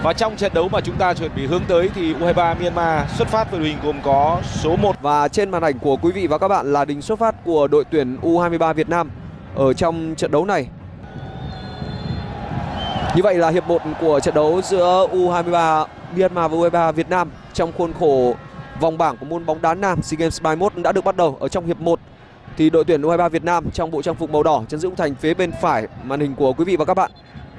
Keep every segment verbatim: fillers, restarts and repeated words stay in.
Và trong trận đấu mà chúng ta chuẩn bị hướng tới thì U hai mươi ba Myanmar xuất phát với đội hình gồm có số một. Và trên màn ảnh của quý vị và các bạn là đình xuất phát của đội tuyển U hai mươi ba Việt Nam ở trong trận đấu này. Như vậy là hiệp một của trận đấu giữa U hai mươi ba Myanmar và U hai mươi ba Việt Nam trong khuôn khổ vòng bảng của môn bóng đá nam SEA Games ba mươi mốt đã được bắt đầu. Ở trong hiệp một thì đội tuyển U hai mươi ba Việt Nam trong bộ trang phục màu đỏ, Trần Dũng Thành phía bên phải màn hình của quý vị và các bạn.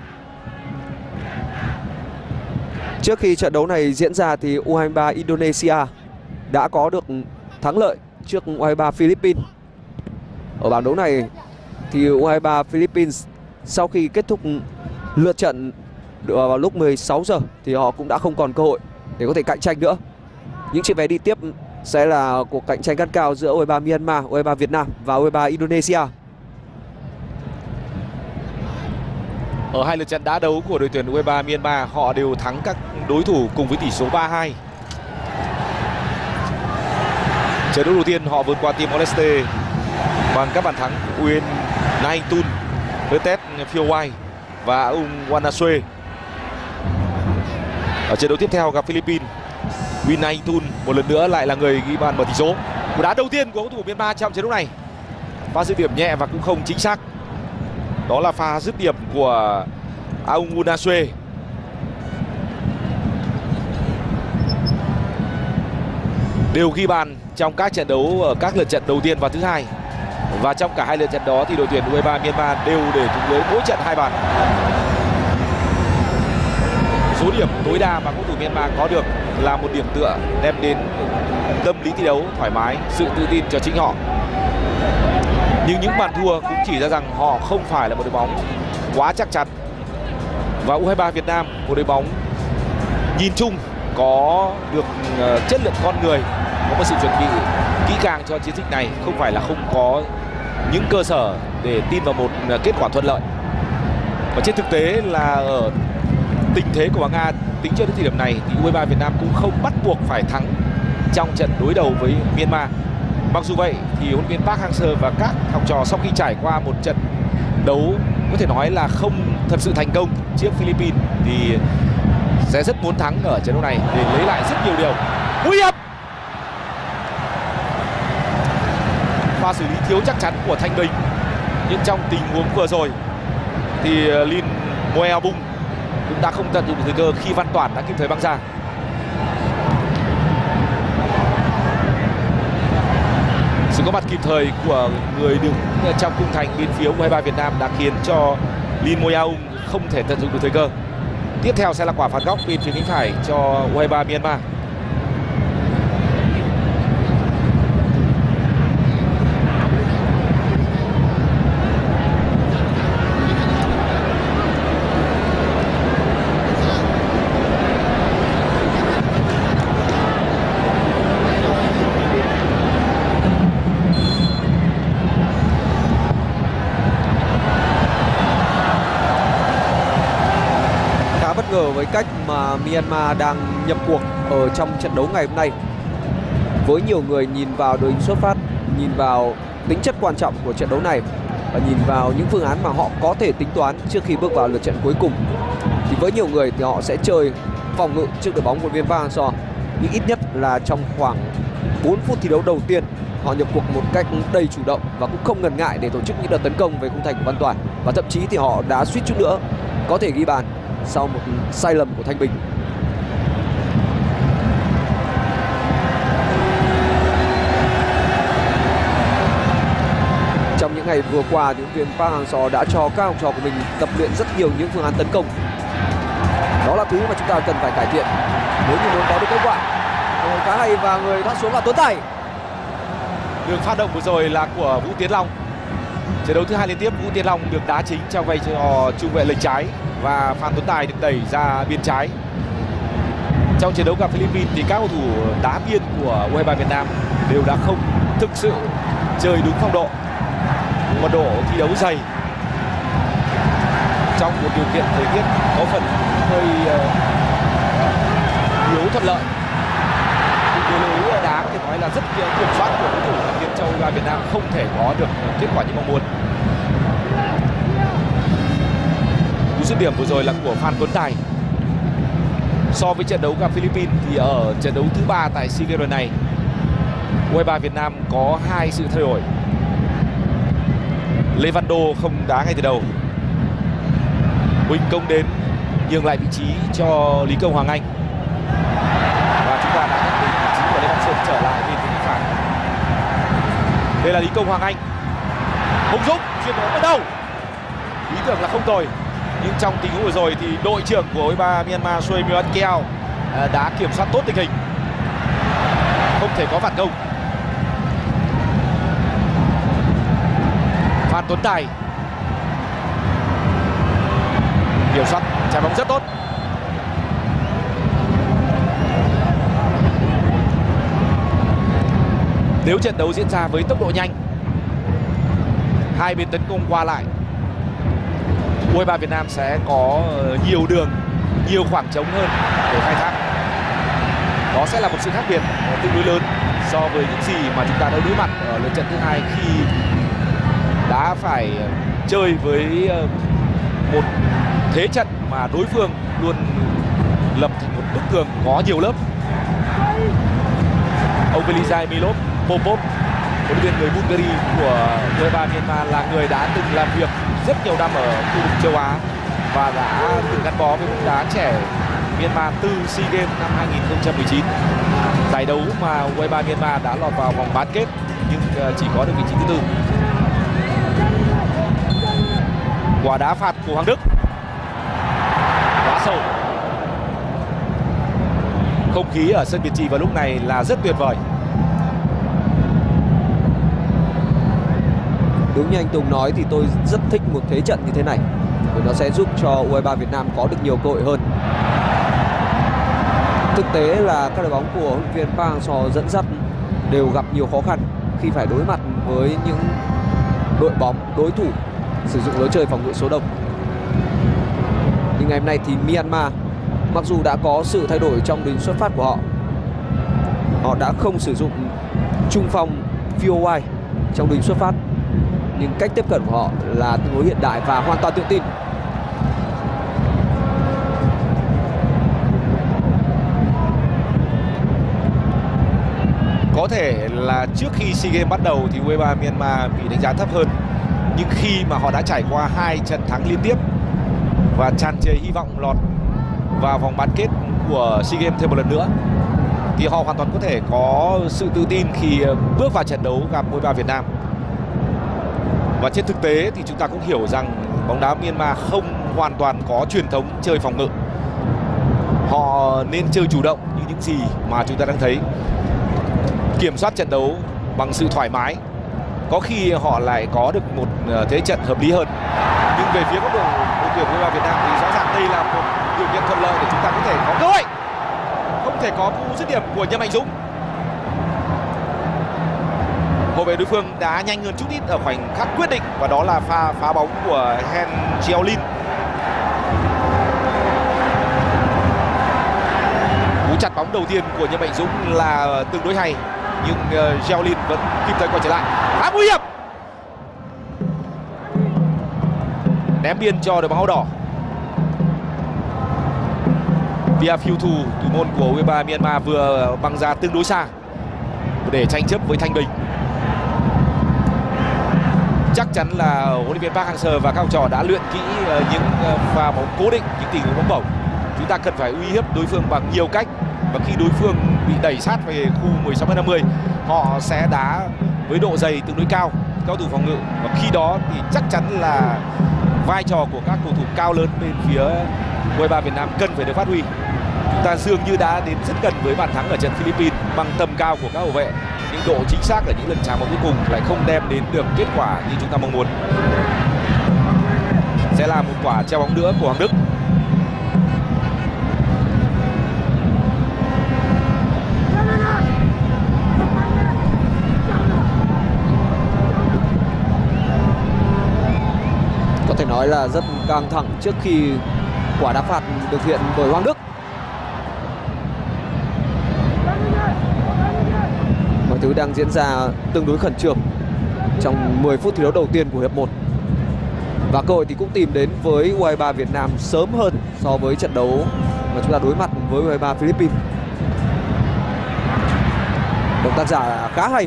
Trước khi trận đấu này diễn ra thì U hai mươi ba Indonesia đã có được thắng lợi trước U hai mươi ba Philippines. Ở bảng đấu này thì U hai mươi ba Philippines sau khi kết thúc lượt trận vào lúc mười sáu giờ thì họ cũng đã không còn cơ hội để có thể cạnh tranh nữa. Những chiếc vé đi tiếp sẽ là cuộc cạnh tranh gắt cao giữa U hai mươi ba Myanmar, U hai mươi ba Việt Nam và U hai mươi ba Indonesia. Ở hai lượt trận đá đấu của đội tuyển U hai mươi ba Myanmar, họ đều thắng các đối thủ cùng với tỷ số ba hai. Trận đấu đầu tiên họ vượt qua Timor-Leste bằng các bàn thắng Uyen Naintun, Retet Phiowai và Aung Wanasue. Ở trận đấu tiếp theo gặp Philippines, Uyen Naintun một lần nữa lại là người ghi bàn mở tỷ số. Cú đá đầu tiên của cầu thủ Myanmar trong trận đấu này, pha dứt điểm nhẹ và cũng không chính xác. Đó là pha dứt điểm của Aung Wanasue. Đều ghi bàn trong các trận đấu ở các lượt trận đầu tiên và thứ hai. Và trong cả hai lượt trận đó thì đội tuyển U hai mươi ba Myanmar đều để thủng lưới mỗi trận hai bàn. Số điểm tối đa mà cầu thủ Myanmar có được là một điểm tựa, đem đến tâm lý thi đấu thoải mái, sự tự tin cho chính họ. Nhưng những bàn thua cũng chỉ ra rằng họ không phải là một đội bóng quá chắc chắn. Và U hai mươi ba Việt Nam, một đội bóng nhìn chung có được chất lượng con người, có một sự chuẩn bị kỹ càng cho chiến dịch này, không phải là không có những cơ sở để tin vào một kết quả thuận lợi. Và trên thực tế là ở tình thế của bảng A tính cho đến thời điểm này thì U hai mươi ba Việt Nam cũng không bắt buộc phải thắng trong trận đối đầu với Myanmar. Mặc dù vậy thì huấn luyện viên Park Hang-seo và các học trò sau khi trải qua một trận đấu có thể nói là không thật sự thành công trước Philippines thì sẽ rất muốn thắng ở trận đấu này để lấy lại rất nhiều điều. Nguy hiểm! Pha xử lý thiếu chắc chắn của Thanh Bình. Nhưng trong tình huống vừa rồi thì Lin Moea Bung cũng đã không tận dụng được thời cơ khi Văn Toản đã kịp thời băng ra. Sự có mặt kịp thời của người đứng trong khung thành bên phía U hai mươi ba Việt Nam đã khiến cho Lin Moea Bung không thể tận dụng được thời cơ. Tiếp theo sẽ là quả phạt góc bên phía cánh phải cho U hai mươi ba Myanmar. Với cách mà Myanmar đang nhập cuộc ở trong trận đấu ngày hôm nay, với nhiều người nhìn vào đội hình xuất phát, nhìn vào tính chất quan trọng của trận đấu này và nhìn vào những phương án mà họ có thể tính toán trước khi bước vào lượt trận cuối cùng, thì với nhiều người thì họ sẽ chơi phòng ngự trước đội bóng của viên Park Hang-seo. Nhưng ít nhất là trong khoảng bốn phút thi đấu đầu tiên, họ nhập cuộc một cách đầy chủ động và cũng không ngần ngại để tổ chức những đợt tấn công về khung thành của Văn Toản, và thậm chí thì họ đã suýt chút nữa có thể ghi bàn sau một sai lầm của Thanh Bình. Trong những ngày vừa qua, những viên Park Hang-seo đã cho các học trò của mình tập luyện rất nhiều những phương án tấn công. Đó là thứ mà chúng ta cần phải cải thiện nếu như muốn có được kết quả. Rồi khá hay và người thoát xuống là Tuấn Tài. Đường phát động vừa rồi là của Vũ Tiến Long. Trận đấu thứ hai liên tiếp Vũ Tiến Long được đá chính trong vai trò trung vệ lệch trái và Phan Tuấn Tài được đẩy ra biên trái. Trong trận đấu gặp Philippines thì các cầu thủ đá biên của U hai mươi ba Việt Nam đều đã không thực sự chơi đúng phong độ, mật độ thi đấu dày trong một điều kiện thời tiết có phần hơi yếu thuận lợi. Đường lối đá có thể nói là rất kiểm soát của cầu thủ khiến cho U hai mươi ba Việt Nam không thể có được kết quả như mong muốn. Cú dứt điểm vừa rồi là của Phan Tuấn Tài. So với trận đấu gặp Philippines thì ở trận đấu thứ ba tại SEA Games lần này, u hai ba Việt Nam có hai sự thay đổi. Lê Văn Đô không đá ngay từ đầu. Huỳnh Công đến nhường lại vị trí cho Lý Công Hoàng Anh. Và chúng ta đã nhận định vị trí của Lê Văn Xuân trở lại bên phía phải. Đây là Lý Công Hoàng Anh. Hùng Dũng chuyền bóng ở đâu? Ý tưởng là không tồi. Nhưng trong tình huống vừa rồi thì đội trưởng của u hai ba Myanmar Soe Myon Keo đã kiểm soát tốt tình hình. Không thể có phản công. Phan Tuấn Tài kiểm soát trái bóng rất tốt. Nếu trận đấu diễn ra với tốc độ nhanh, hai bên tấn công qua lại, u hai ba Việt Nam sẽ có nhiều đường, nhiều khoảng trống hơn để khai thác. Đó sẽ là một sự khác biệt tương đối lớn so với những gì mà chúng ta đã đối mặt ở lượt trận thứ hai, khi đã phải chơi với một thế trận mà đối phương luôn lập thành một bức tường có nhiều lớp. Ông Velizai Milov Popov, huấn luyện viên người Bulgaria của u hai ba Myanmar, là người đã từng làm việc rất nhiều năm ở khu vực châu Á và đã từng gắn bó với bóng đá trẻ Myanmar từ SEA Games năm hai nghìn không trăm mười chín, giải đấu mà u hai ba Myanmar đã lọt vào vòng bán kết nhưng chỉ có được vị trí thứ tư. Quả đá phạt của Hoàng Đức quá sâu. Không khí ở sân Việt Trì vào lúc này là rất tuyệt vời. Đúng như anh Tùng nói thì tôi rất thích một thế trận như thế này, vì nó sẽ giúp cho u hai ba Việt Nam có được nhiều cơ hội hơn. Thực tế là các đội bóng của huấn luyện viên Park Hang-seo dẫn dắt đều gặp nhiều khó khăn khi phải đối mặt với những đội bóng đối thủ sử dụng lối chơi phòng ngự số đông. Nhưng ngày hôm nay thì Myanmar, mặc dù đã có sự thay đổi trong đường xuất phát của họ, họ đã không sử dụng trung phong vê o i trong đường xuất phát, nhưng cách tiếp cận của họ là tương đối hiện đại và hoàn toàn tự tin. Có thể là trước khi SEA Games bắt đầu thì u hai ba Myanmar bị đánh giá thấp hơn, nhưng khi mà họ đã trải qua hai trận thắng liên tiếp và tràn trề hy vọng lọt vào vòng bán kết của SEA Games thêm một lần nữa, thì họ hoàn toàn có thể có sự tự tin khi bước vào trận đấu gặp u hai ba Việt Nam. Và trên thực tế thì chúng ta cũng hiểu rằng bóng đá Myanmar không hoàn toàn có truyền thống chơi phòng ngự. Họ nên chơi chủ động như những gì mà chúng ta đang thấy, kiểm soát trận đấu bằng sự thoải mái. Có khi họ lại có được một thế trận hợp lý hơn. Nhưng về phía góc độ đội tuyển u hai ba Việt Nam thì rõ ràng đây là một điều kiện thuận lợi để chúng ta có thể có cơ hội. Không thể có cú dứt điểm của Nhâm Mạnh Dũng. Hậu vệ đối phương đá nhanh hơn chút ít ở khoảnh khắc quyết định, và đó là pha phá bóng của Hen Jiaolin. Cú chặt bóng đầu tiên của Nhâm Mạnh Dũng là tương đối hay, nhưng uh, Jiaolin vẫn kịp thời quay trở lại. Khá nguy hiểm. Ném biên cho đội bóng áo đỏ. Pia Phiêu Thù, thủ môn của u hai ba Myanmar, vừa băng ra tương đối xa để tranh chấp với Thanh Bình. Chắc chắn là huấn luyện viên Park Hang-seo và các học trò đã luyện kỹ những pha bóng cố định, những tình huống bóng bổng. Chúng ta cần phải uy hiếp đối phương bằng nhiều cách, và khi đối phương bị đẩy sát về khu mười sáu mét năm mươi, họ sẽ đá với độ dày tương đối cao, cao thủ phòng ngự, và khi đó thì chắc chắn là vai trò của các cầu thủ cao lớn bên phía u hai ba Việt Nam cần phải được phát huy. Chúng ta dường như đã đến rất gần với bàn thắng ở trận Philippines bằng tầm cao của các hậu vệ, nhưng độ chính xác ở những lần chạm bóng cuối cùng lại không đem đến được kết quả như chúng ta mong muốn. Sẽ là một quả treo bóng nữa của Hoàng Đức. Có thể nói là rất căng thẳng trước khi quả đá phạt được hiện bởi Hoàng Đức. Mọi thứ đang diễn ra tương đối khẩn trương trong mười phút thi đấu đầu tiên của hiệp một. Và cơ hội thì cũng tìm đến với u hai ba Việt Nam sớm hơn so với trận đấu mà chúng ta đối mặt với u hai ba Philippines. Động tác giả khá hay.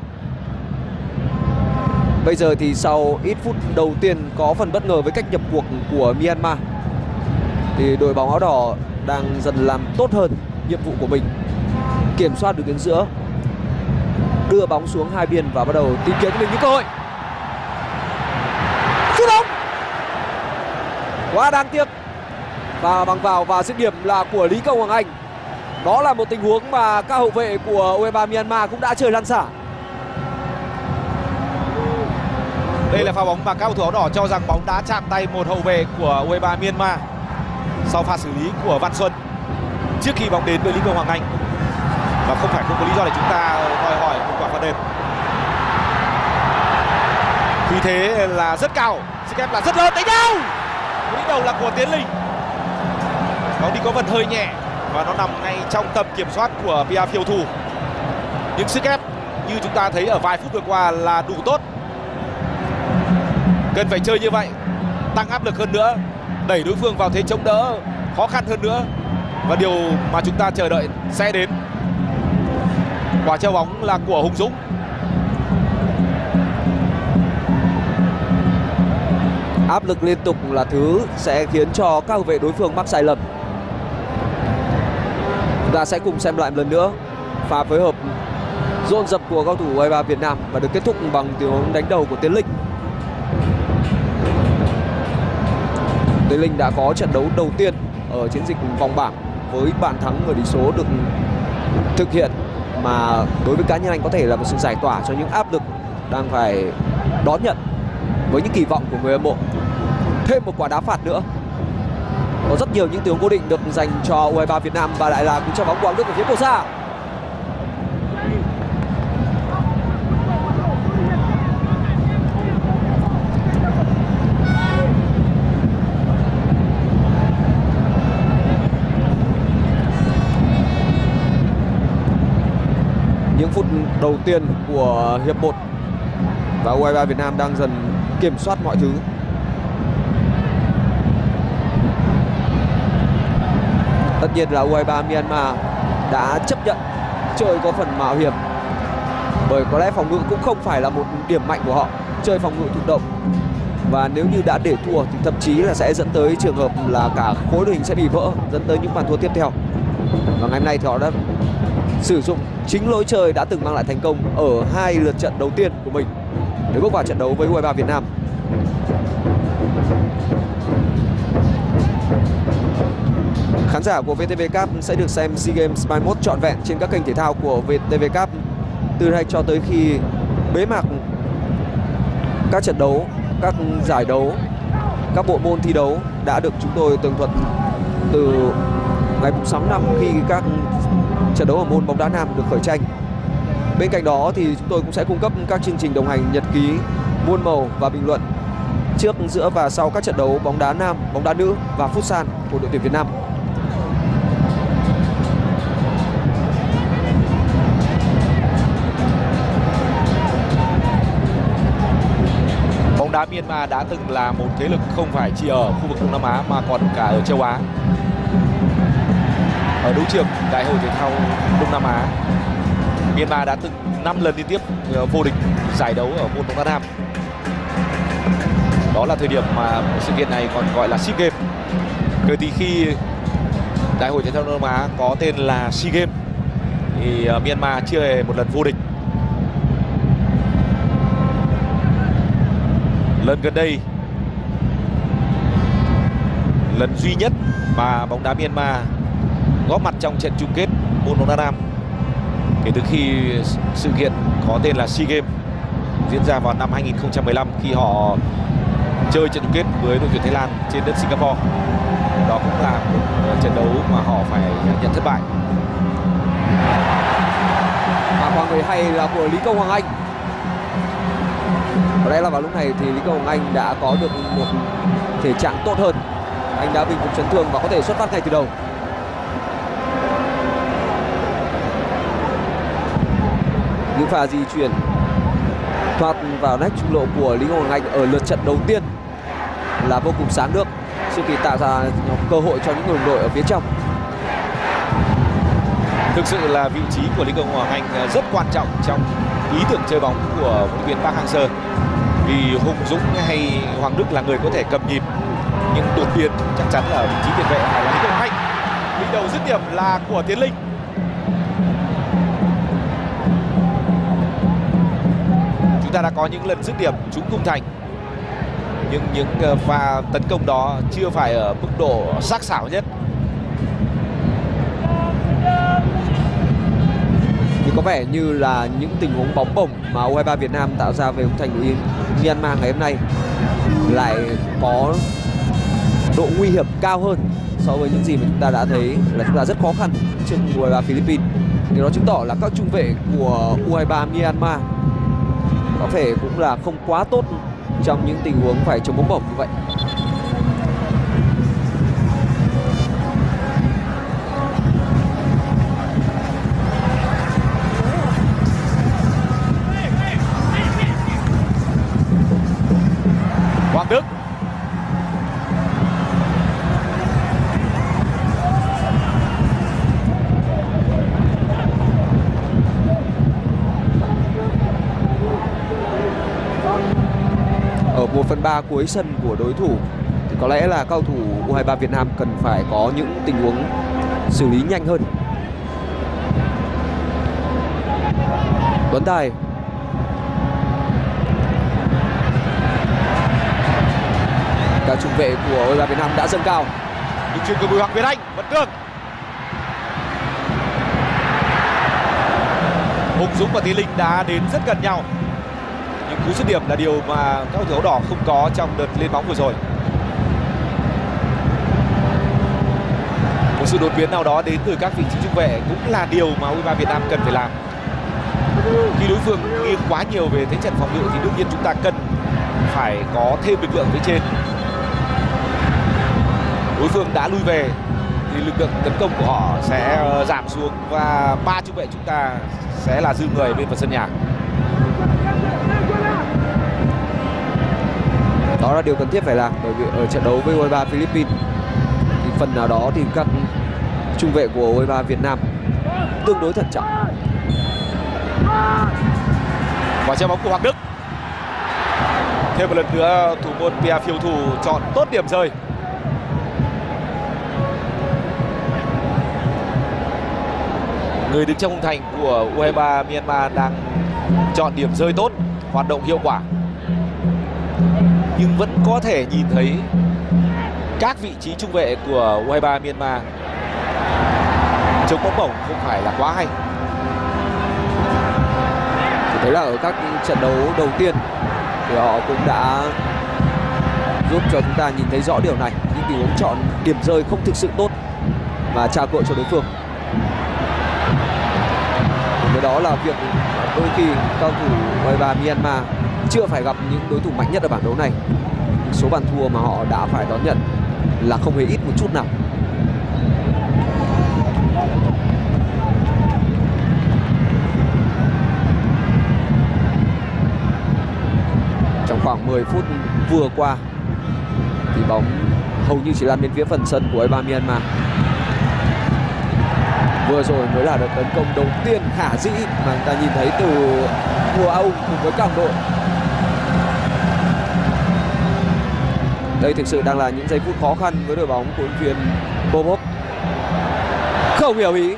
Bây giờ thì sau ít phút đầu tiên có phần bất ngờ với cách nhập cuộc của Myanmar, thì đội bóng áo đỏ đang dần làm tốt hơn nhiệm vụ của mình, kiểm soát được tuyến giữa, đưa bóng xuống hai biên và bắt đầu tìm kiếm cho mình những cơ hội. Sút bóng quá đáng tiếc, và bằng vào và dứt điểm là của Lý Công Hoàng Anh. Đó là một tình huống mà các hậu vệ của u hai ba Myanmar cũng đã chơi lăn xả. Đây là pha bóng mà các cầu thủ áo đỏ cho rằng bóng đã chạm tay một hậu vệ của u hai ba Myanmar sau pha xử lý của Văn Xuân trước khi bóng đến với Lý Công Hoàng Anh, và không phải không có lý do để chúng ta đòi hỏi một quả phạt đền. Khi thế là rất cao, sức ép là rất lớn, đánh đầu. Cú đánh đầu là của Tiến Linh. Bóng đi có phần hơi nhẹ và nó nằm ngay trong tầm kiểm soát của pê e phiêu thủ. Những sức ép như chúng ta thấy ở vài phút vừa qua là đủ tốt. Cần phải chơi như vậy, tăng áp lực hơn nữa, đẩy đối phương vào thế chống đỡ khó khăn hơn nữa, và điều mà chúng ta chờ đợi sẽ đến. Quả treo bóng là của Hùng Dũng. Áp lực liên tục là thứ sẽ khiến cho các hậu vệ đối phương mắc sai lầm. Chúng ta sẽ cùng xem lại một lần nữa pha phối hợp dồn dập của cầu thủ u hai ba Việt Nam và được kết thúc bằng tình huống đánh đầu của Tiến Linh. Tiến Linh đã có trận đấu đầu tiên ở chiến dịch vòng bảng với bàn thắng ở tỷ số được thực hiện, mà đối với cá nhân anh có thể là một sự giải tỏa cho những áp lực đang phải đón nhận với những kỳ vọng của người hâm mộ. Thêm một quả đá phạt nữa. Có rất nhiều những tình huống cố định được dành cho u hai ba Việt Nam, và lại là cú cho bóng quảng đức ở phía cầu xa. Những phút đầu tiên của hiệp một và u hai ba Việt Nam đang dần kiểm soát mọi thứ. Tất nhiên là u hai ba Myanmar đã chấp nhận chơi có phần mạo hiểm, bởi có lẽ phòng ngự cũng không phải là một điểm mạnh của họ, chơi phòng ngự thụ động, và nếu như đã để thua thì thậm chí là sẽ dẫn tới trường hợp là cả khối đội hình sẽ bị vỡ, dẫn tới những bàn thua tiếp theo. Và ngày hôm nay thì họ đã sử dụng chính lối chơi đã từng mang lại thành công ở hai lượt trận đầu tiên của mình để bước vào trận đấu với u hai ba Việt Nam. Khán giả của vê tê vê Cup sẽ được xem SEA Games mai mốt trọn vẹn trên các kênh thể thao của vê tê vê Cup từ nay cho tới khi bế mạc các trận đấu, các giải đấu, các bộ môn thi đấu đã được chúng tôi tường thuật từ ngày sáu tháng năm khi các trận đấu ở môn bóng đá nam được khởi tranh. Bên cạnh đó thì chúng tôi cũng sẽ cung cấp các chương trình đồng hành, nhật ký, muôn màu và bình luận trước, giữa và sau các trận đấu bóng đá nam, bóng đá nữ và futsal của đội tuyển Việt Nam. Bóng đá Myanmar đã từng là một thế lực không phải chỉ ở khu vực Đông Nam Á mà còn cả ở châu Á. Ở đấu trường Đại hội thể thao Đông Nam Á, Myanmar đã từng năm lần liên tiếp vô địch giải đấu ở môn bóng đá nam. Đó là thời điểm mà sự kiện này còn gọi là SEA Games. Kể từ khi Đại hội thể thao Đông Nam Á có tên là SEA Games thì Myanmar chưa hề một lần vô địch. Lần gần đây, lần duy nhất mà bóng đá Myanmar góp mặt trong trận chung kết môn bóng đá nam kể từ khi sự kiện có tên là SEA Games diễn ra vào năm hai nghìn không trăm mười lăm, khi họ chơi trận chung kết với đội tuyển Thái Lan trên đất Singapore. Đó cũng là một trận đấu mà họ phải nhận thất bại. Và qua người hay là của Lý Công Hoàng Anh. Có lẽ là vào lúc này thì Lý Công Hoàng Anh đã có được một thể trạng tốt hơn. Anh đã bình phục chấn thương và có thể xuất phát ngay từ đầu. Những pha di chuyển thoát vào nách trung lộ của Lý Công Hoàng Anh ở lượt trận đầu tiên là vô cùng sáng được, sự kỳ tạo ra cơ hội cho những người đồng đội ở phía trong. Thực sự là vị trí của Lý Công Hoàng Anh rất quan trọng trong ý tưởng chơi bóng của huấn luyện viên Park Hang-seo. Vì Hùng Dũng hay Hoàng Đức là người có thể cầm nhịp, nhưng đột biến chắc chắn là vị trí tiền vệ phải là Lý Công Hoàng Anh. Đi đầu dứt điểm là của Tiến Linh. Chúng ta đã có những lần dứt điểm trúng khung thành, nhưng những pha tấn công đó chưa phải ở mức độ sắc sảo nhất. Thì có vẻ như là những tình huống bóng bổng mà u hai ba Việt Nam tạo ra về khung thành của Myanmar ngày hôm nay lại có độ nguy hiểm cao hơn so với những gì mà chúng ta đã thấy là chúng ta rất khó khăn trước u hai ba Philippines. Điều đó chứng tỏ là các trung vệ của u hai ba Myanmar có thể cũng là không quá tốt trong những tình huống phải chống bóng bổng như vậy. Hoàng Đức. Ở một phần ba cuối sân của đối thủ thì có lẽ là các cầu thủ u hai ba Việt Nam cần phải có những tình huống xử lý nhanh hơn. Tuấn Tài. Các trung vệ của u hai ba Việt Nam đã dâng cao. Đường chuyền của Bùi Hoàng Việt Anh vẫn được. Hùng Dũng và Tiến Linh đã đến rất gần nhau, nhưng cú dứt điểm là điều mà các cầu thủ áo đỏ không có trong đợt lên bóng vừa rồi. Một sự đột biến nào đó đến từ các vị trí trung vệ cũng là điều mà u hai ba Việt Nam cần phải làm. Khi đối phương nghiêng quá nhiều về thế trận phòng ngự thì đương nhiên chúng ta cần phải có thêm lực lượng phía trên. Đối phương đã lui về thì lực lượng tấn công của họ sẽ giảm xuống và ba trung vệ chúng ta sẽ là dư người bên phần sân nhà. Đó là điều cần thiết phải làm, bởi vì ở trận đấu với u hai ba Philippines thì phần nào đó thì các trung vệ của u hai ba Việt Nam tương đối thận trọng. Quả chơi bóng của Hoàng Đức. Thêm một lần nữa thủ môn Pia Phiêu Thủ chọn tốt điểm rơi. Người đứng trong khung thành của u hai ba Myanmar đang chọn điểm rơi tốt, hoạt động hiệu quả. Nhưng vẫn có thể nhìn thấy các vị trí trung vệ của u hai ba Myanmar chống bóng bổng không phải là quá hay. Tôi thấy là ở các trận đấu đầu tiên thì họ cũng đã giúp cho chúng ta nhìn thấy rõ điều này. Những tình huống chọn điểm rơi không thực sự tốt và trao cơ hội cho đối phương. Cái đó là việc đôi khi cầu thủ u hai ba Myanmar chưa phải gặp những đối thủ mạnh nhất ở bảng đấu này. Số bàn thua mà họ đã phải đón nhận là không hề ít một chút nào. Trong khoảng mười phút vừa qua thì bóng hầu như chỉ lăn đến phía phần sân của u hai ba Myanmar. Vừa rồi mới là đợt tấn công đầu tiên khả dĩ mà chúng ta nhìn thấy từ mùa A U cùng với Càng đội. Đây thực sự đang là những giây phút khó khăn với đội bóng của huấn luyện viên Bobov. Không hiểu ý.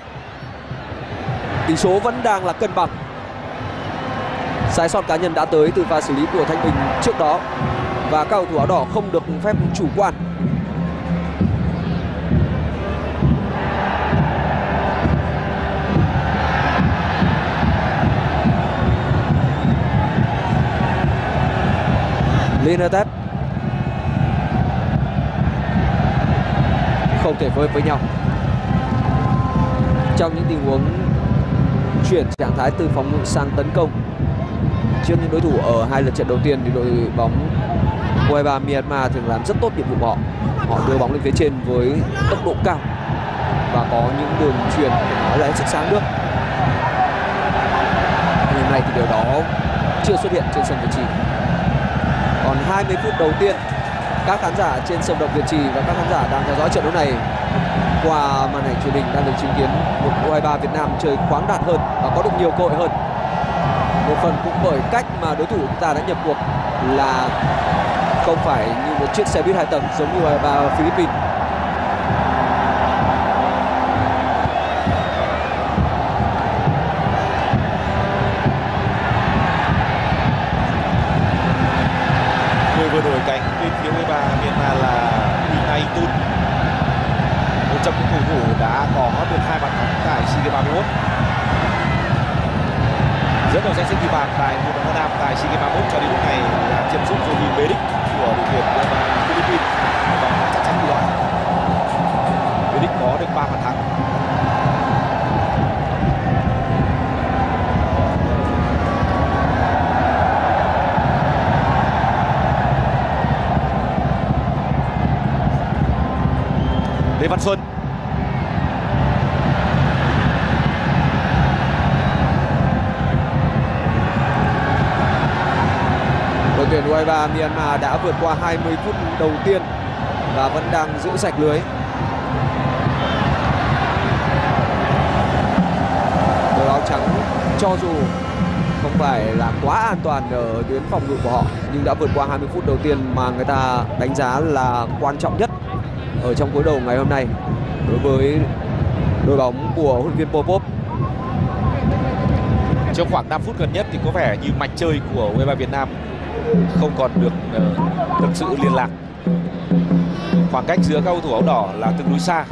Tỷ số vẫn đang là cân bằng. Sai sót cá nhân đã tới từ pha xử lý của Thanh Bình trước đó và các cầu thủ áo đỏ không được phép chủ quan. Linatep không thể phối hợp với nhau. Trong những tình huống chuyển trạng thái từ phòng ngự sang tấn công trước những đối thủ ở hai lượt trận đầu tiên thì đội bóng u hai ba Myanmar thường làm rất tốt nhiệm vụ của họ. Họ đưa bóng lên phía trên với tốc độ cao và có những đường truyền nói là hết sức sáng nước. Nhưng hôm nay thì điều đó chưa xuất hiện trên sân Việt Trì. Còn hai mươi phút đầu tiên, các khán giả trên sân vận động Việt Trì và các khán giả đang theo dõi trận đấu này qua màn ảnh truyền hình đang được chứng kiến một u hai ba Việt Nam chơi khoáng đạt hơn và có được nhiều cơ hội hơn. Một phần cũng bởi cách mà đối thủ chúng ta đã nhập cuộc là không phải như một chiếc xe buýt hai tầng giống như u hai ba Philippines. Người vừa đổi cánh bên phía u hai ba Myanmar là Inai Tun, một trong những cầu thủ đã có được hai bàn thắng tại SEA Games ba mươi mốt. Dẫn đầu danh sách ghi bàn tại môn bóng đá nam tại SEA Games ba mươi mốt cho đến lúc này là chân sút Jovin Bedic của đội tuyển u hai ba Philippines, và chắc chắn bị loại. Bedic có được ba bàn thắng. Lê Văn Xuân, đội tuyển u hai ba Myanmar đã vượt qua hai mươi phút đầu tiên và vẫn đang giữ sạch lưới. Đội áo trắng cho dù không phải là quá an toàn ở tuyến phòng ngự của họ, nhưng đã vượt qua hai mươi phút đầu tiên mà người ta đánh giá là quan trọng nhất ở trong cuối đầu ngày hôm nay đối với đội bóng của huấn luyện viên Popov. trong khoảng năm phút gần nhất thì có vẻ như mạch chơi của u hai ba Việt Nam không còn được uh, thực sự liên lạc. Khoảng cách giữa các cầu thủ áo đỏ là tương đối xa.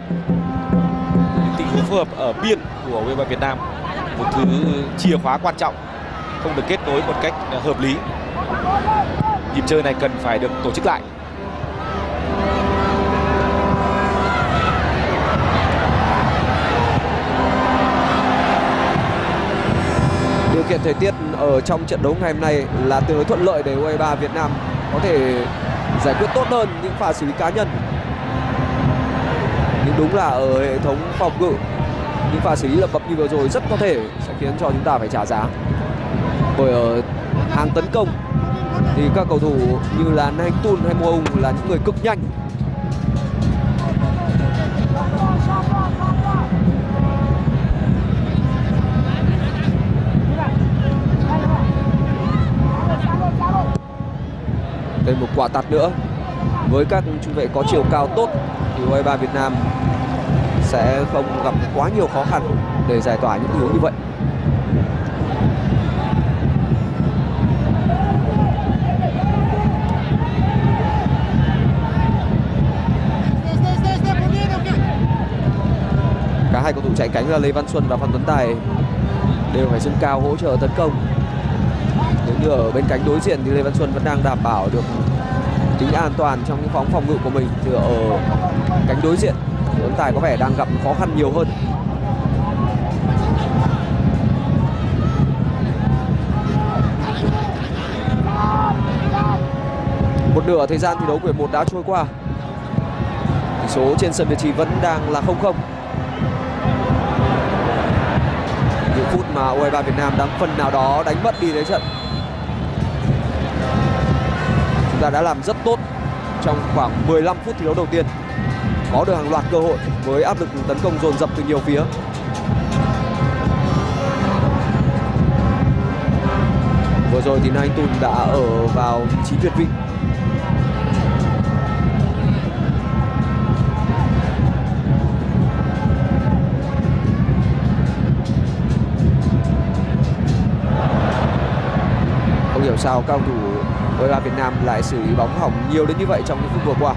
Tình huống phối hợp ở biên của u hai ba Việt Nam, một thứ chìa khóa quan trọng, không được kết nối một cách hợp lý. Nhịp chơi này cần phải được tổ chức lại. Điều kiện thời tiết ở trong trận đấu ngày hôm nay là tương đối thuận lợi để u hai ba Việt Nam có thể giải quyết tốt hơn những pha xử lý cá nhân. Nhưng đúng là ở hệ thống phòng ngự, những pha xử lý lập bập như vừa rồi rất có thể sẽ khiến cho chúng ta phải trả giá. Bởi ở hàng tấn công thì các cầu thủ như là Nai Tun hay Mo Ung là những người cực nhanh. Thêm một quả tạt nữa. Với các trung vệ có chiều cao tốt thì u hai ba Việt Nam sẽ không gặp quá nhiều khó khăn để giải tỏa những tình huống như vậy. Cả hai cầu thủ chạy cánh là Lê Văn Xuân và Phan Tuấn Tài đều phải dâng cao hỗ trợ tấn công. Nếu như ở bên cánh đối diện thì Lê Văn Xuân vẫn đang đảm bảo được tính an toàn trong những phóng phòng ngự của mình, thì ở cánh đối diện Tuấn Tài có vẻ đang gặp khó khăn nhiều hơn. Một nửa thời gian thi đấu của hiệp một đã trôi qua. Tỷ số trên sân Việt Trì vẫn đang là không không. Những phút mà u hai ba Việt Nam đang phần nào đó đánh mất đi thế trận. Chúng ta đã làm rất tốt trong khoảng mười lăm phút thi đấu đầu tiên, có được hàng loạt cơ hội với áp lực tấn công dồn dập từ nhiều phía. Vừa rồi thì Nai Tun đã ở vào vị trí việt vị. Không hiểu sao các cầu thủ u hai ba Việt Nam lại xử lý bóng hỏng nhiều đến như vậy trong những phút vừa qua.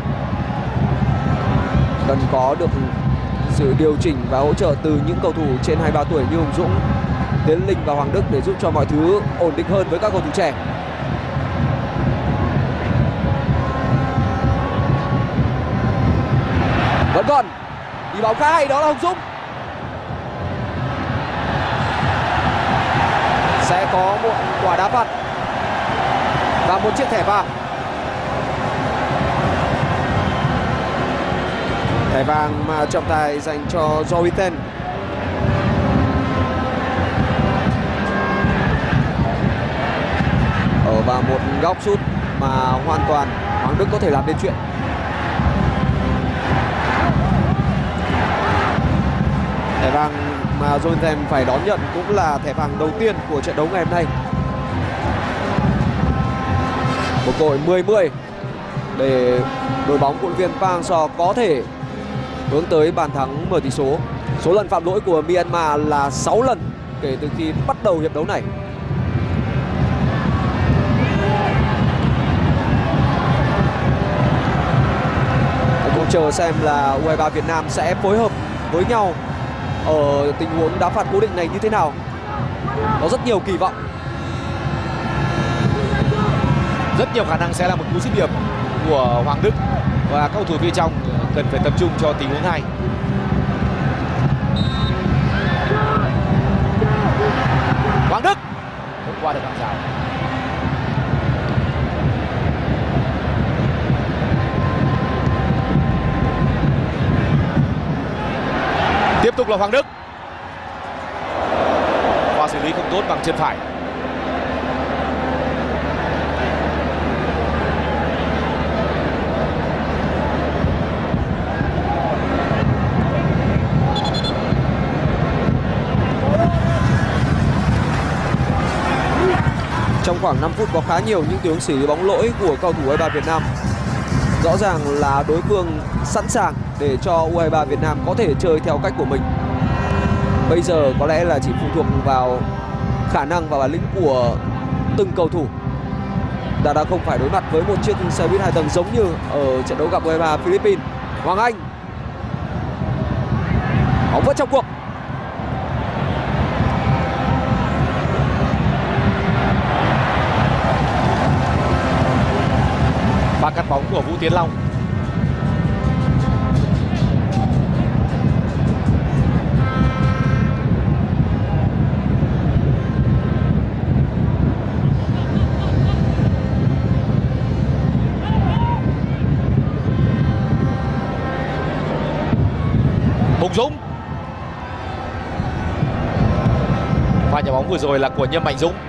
Cần có được sự điều chỉnh và hỗ trợ từ những cầu thủ trên hai mươi ba tuổi như Hùng Dũng, Tiến Linh và Hoàng Đức để giúp cho mọi thứ ổn định hơn với các cầu thủ trẻ. Vẫn còn đi bóng khá hay, đó là Hùng Dũng. Sẽ có một quả đá phạt và một chiếc thẻ vàng. Thẻ vàng mà trọng tài dành cho Joyten. Ở vào một góc sút mà hoàn toàn Hoàng Đức có thể làm nên chuyện. vàng mà Jonathan phải đón nhận cũng là thẻ vàng đầu tiên của trận đấu ngày hôm nay. Một cơ hội mười mười để đội bóng của viên Park Hang-seo có thể hướng tới bàn thắng mở tỷ số. Số lần phạm lỗi của Myanmar là sáu lần kể từ khi bắt đầu hiệp đấu này. Cũng chờ xem là u hai ba Việt Nam sẽ phối hợp với nhau ở tình huống đá phạt cố định này như thế nào. Có rất nhiều kỳ vọng. Rất nhiều khả năng sẽ là một cú dứt điểm của Hoàng Đức và các cầu thủ phía trong cần phải tập trung cho tình huống hai. Hoàng Đức không qua được hàng rào. Tiếp tục là Hoàng Đức. Qua xử lý không tốt bằng chân phải. Trong khoảng năm phút có khá nhiều những tiếng xử lý bóng lỗi của cầu thủ u hai ba Việt Nam. Rõ ràng là đối phương sẵn sàng để cho u hai ba Việt Nam có thể chơi theo cách của mình. Bây giờ có lẽ là chỉ phụ thuộc vào khả năng và bản lĩnh của từng cầu thủ. Ta đã không phải đối mặt với một chiếc xe buýt hai tầng giống như ở trận đấu gặp u hai ba Philippines. Hoàng Anh, bóng vẫn trong cuộc. Và cắt bóng của Vũ Tiến Long. Hùng Dũng. Pha nhà bóng vừa rồi là của Nhâm Mạnh Dũng.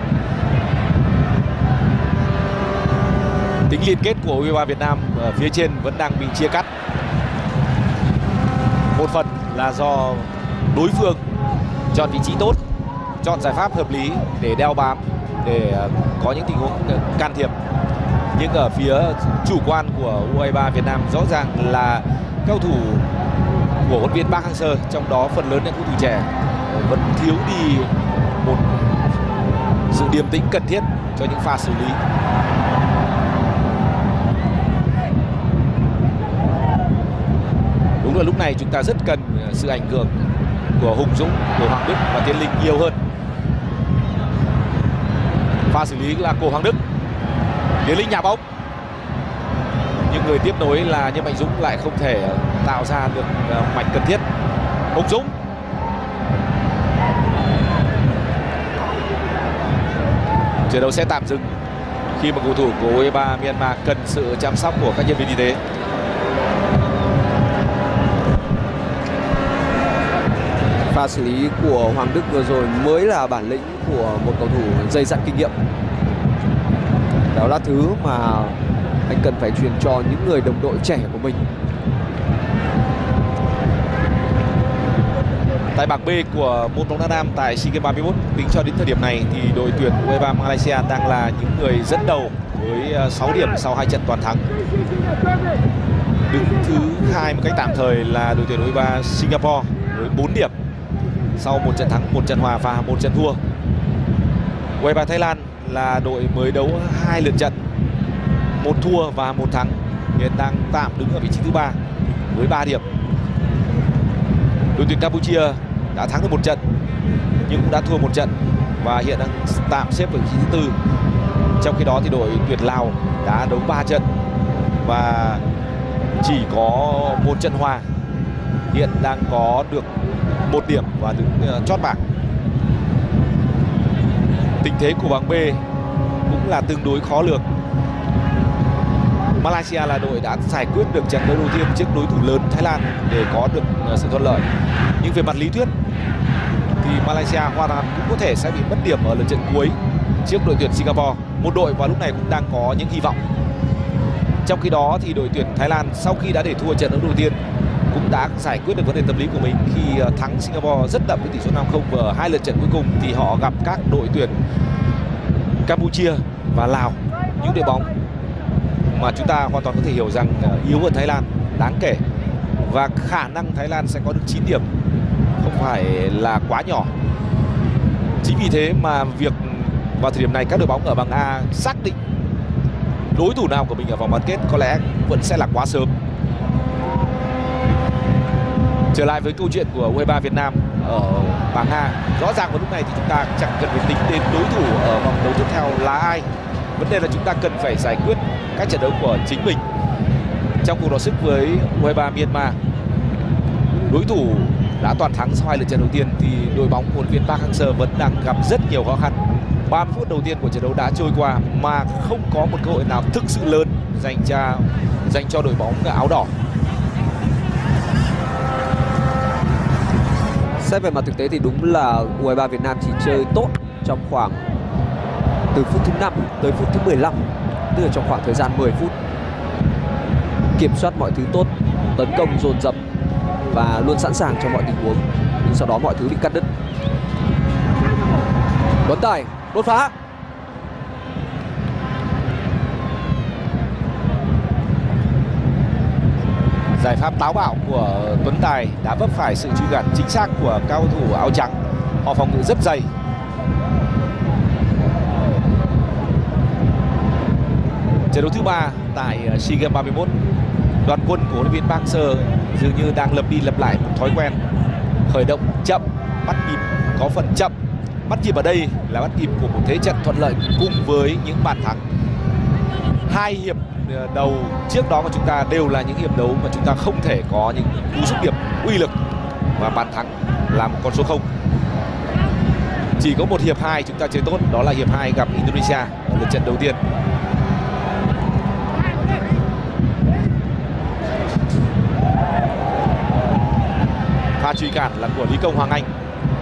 Tính liên kết của u hai ba Việt Nam ở phía trên vẫn đang bị chia cắt. Một phần là do đối phương chọn vị trí tốt, chọn giải pháp hợp lý để đeo bám, để có những tình huống can thiệp. Nhưng ở phía chủ quan của u hai ba Việt Nam rõ ràng là cầu thủ của huấn luyện viên Park Hang-seo, trong đó phần lớn những cầu thủ trẻ, vẫn thiếu đi một sự điềm tĩnh cần thiết cho những pha xử lý. Đúng là lúc này chúng ta rất cần sự ảnh hưởng của Hùng Dũng, của Hoàng Đức và Tiến Linh nhiều hơn. Pha xử lý là của Hoàng Đức. Tiến Linh nhả bóng. Nhưng người tiếp nối là Nhâm Mạnh Dũng lại không thể tạo ra được mạch cần thiết. Hùng Dũng. Trận đấu sẽ tạm dừng khi mà cầu thủ của u hai ba Myanmar cần sự chăm sóc của các nhân viên y tế. Pha xử lý của Hoàng Đức vừa rồi mới là bản lĩnh của một cầu thủ dày dặn kinh nghiệm. Đó là thứ mà anh cần phải truyền cho những người đồng đội trẻ của mình. Tại bảng B của môn bóng đá nam tại SEA Games ba mươi mốt, tính cho đến thời điểm này thì đội tuyển u hai ba Malaysia đang là những người dẫn đầu với sáu điểm sau hai trận toàn thắng. Đứng thứ hai một cách tạm thời là đội tuyển u hai ba Singapore với bốn điểm sau một trận thắng, một trận hòa và một trận thua. u hai ba Thái Lan là đội mới đấu hai lượt trận, một thua và một thắng, hiện đang tạm đứng ở vị trí thứ ba với ba điểm. Đội tuyển Campuchia đã thắng được một trận nhưng cũng đã thua một trận và hiện đang tạm xếp ở vị trí thứ tư. Trong khi đó thì đội tuyển Lào đã đấu ba trận và chỉ có một trận hòa, hiện đang có được một điểm và đứng chót bảng. Tình thế của bảng B cũng là tương đối khó lường. Malaysia là đội đã giải quyết được trận đấu đầu tiên trước đối thủ lớn Thái Lan để có được sự thuận lợi. Nhưng về mặt lý thuyết thì Malaysia hoàn toàn cũng có thể sẽ bị mất điểm ở lượt trận cuối trước đội tuyển Singapore, một đội vào lúc này cũng đang có những hy vọng. Trong khi đó thì đội tuyển Thái Lan sau khi đã để thua trận đấu đầu tiên cũng đã giải quyết được vấn đề tâm lý của mình khi thắng Singapore rất đậm với tỷ số năm không ở hai lượt trận cuối cùng. Thì họ gặp các đội tuyển Campuchia và Lào, những đội bóng mà chúng ta hoàn toàn có thể hiểu rằng yếu hơn Thái Lan đáng kể, và khả năng Thái Lan sẽ có được chín điểm không phải là quá nhỏ. Chính vì thế mà việc vào thời điểm này các đội bóng ở bảng A xác định đối thủ nào của mình ở vòng bán kết có lẽ vẫn sẽ là quá sớm. Trở lại với câu chuyện của u hai ba Việt Nam ở bảng A, rõ ràng vào lúc này thì chúng ta chẳng cần phải tính đến đối thủ ở vòng đấu tiếp theo là ai. Vấn đề là chúng ta cần phải giải quyết các trận đấu của chính mình. Trong cuộc đọ sức với u hai ba Myanmar, đối thủ đã toàn thắng sau hai lượt trận đầu tiên thì đội bóng của huấn luyện viên Park Hang-seo vẫn đang gặp rất nhiều khó khăn. ba mươi phút đầu tiên của trận đấu đã trôi qua mà không có một cơ hội nào thực sự lớn dành cho dành cho đội bóng áo đỏ. Xét về mặt thực tế thì đúng là u hai ba Việt Nam chỉ chơi tốt trong khoảng từ phút thứ năm tới phút thứ mười lăm, tức là trong khoảng thời gian mười phút. Kiểm soát mọi thứ tốt, tấn công dồn dập và luôn sẵn sàng cho mọi tình huống. Nhưng sau đó mọi thứ bị cắt đứt. Tuấn Tài đột phá. Giải pháp táo bạo của Tuấn Tài đã vấp phải sự truy gạt chính xác của cao thủ áo trắng. Họ phòng ngự rất dày. Trận đấu thứ ba tại SEA Games ba mươi mốt, đoàn quân của huấn luyện viên Park Hang-seo dường như đang lặp đi lặp lại một thói quen khởi động chậm, bắt nhịp có phần chậm. Bắt nhịp ở đây là bắt nhịp của một thế trận thuận lợi cùng với những bàn thắng. Hai hiệp đầu trước đó của chúng ta đều là những hiệp đấu mà chúng ta không thể có những cú dứt điểm uy lực và bàn thắng là một con số không. Chỉ có một hiệp hai chúng ta chơi tốt, đó là hiệp hai gặp Indonesia ở lượt trận đầu tiên. Pha truy cản là của Lý Công Hoàng Anh.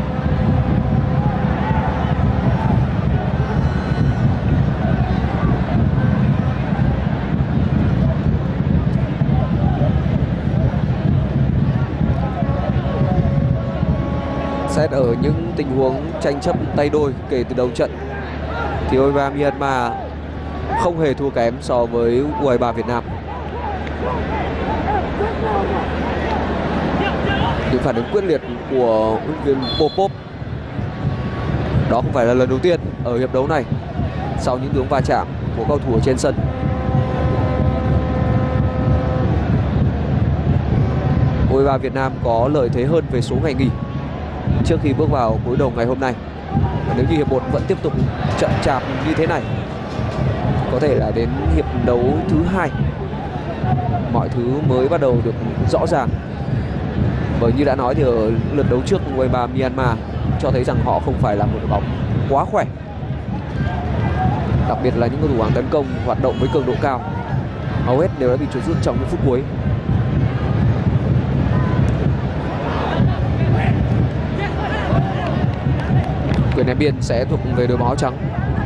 Xét ở những tình huống tranh chấp tay đôi kể từ đầu trận thì u hai ba Myanmar không hề thua kém so với u hai ba Việt Nam. Những phản ứng quyết liệt của huấn luyện viên Popov đó không phải là lần đầu tiên ở hiệp đấu này sau những tiếng va chạm của cầu thủ ở trên sân. u hai ba Việt Nam có lợi thế hơn về số ngày nghỉ trước khi bước vào cuối đầu ngày hôm nay. Và nếu như hiệp một vẫn tiếp tục chậm chạp như thế này, có thể là đến hiệp đấu thứ hai mọi thứ mới bắt đầu được rõ ràng. Bởi như đã nói thì ở lượt đấu trước u hai ba Myanmar cho thấy rằng họ không phải là một đội bóng quá khỏe, đặc biệt là những cầu thủ hàng tấn công hoạt động với cường độ cao, hầu hết đều đã bị chuột rút trong những phút cuối. Quyền ném biên sẽ thuộc về đội bóng áo trắng.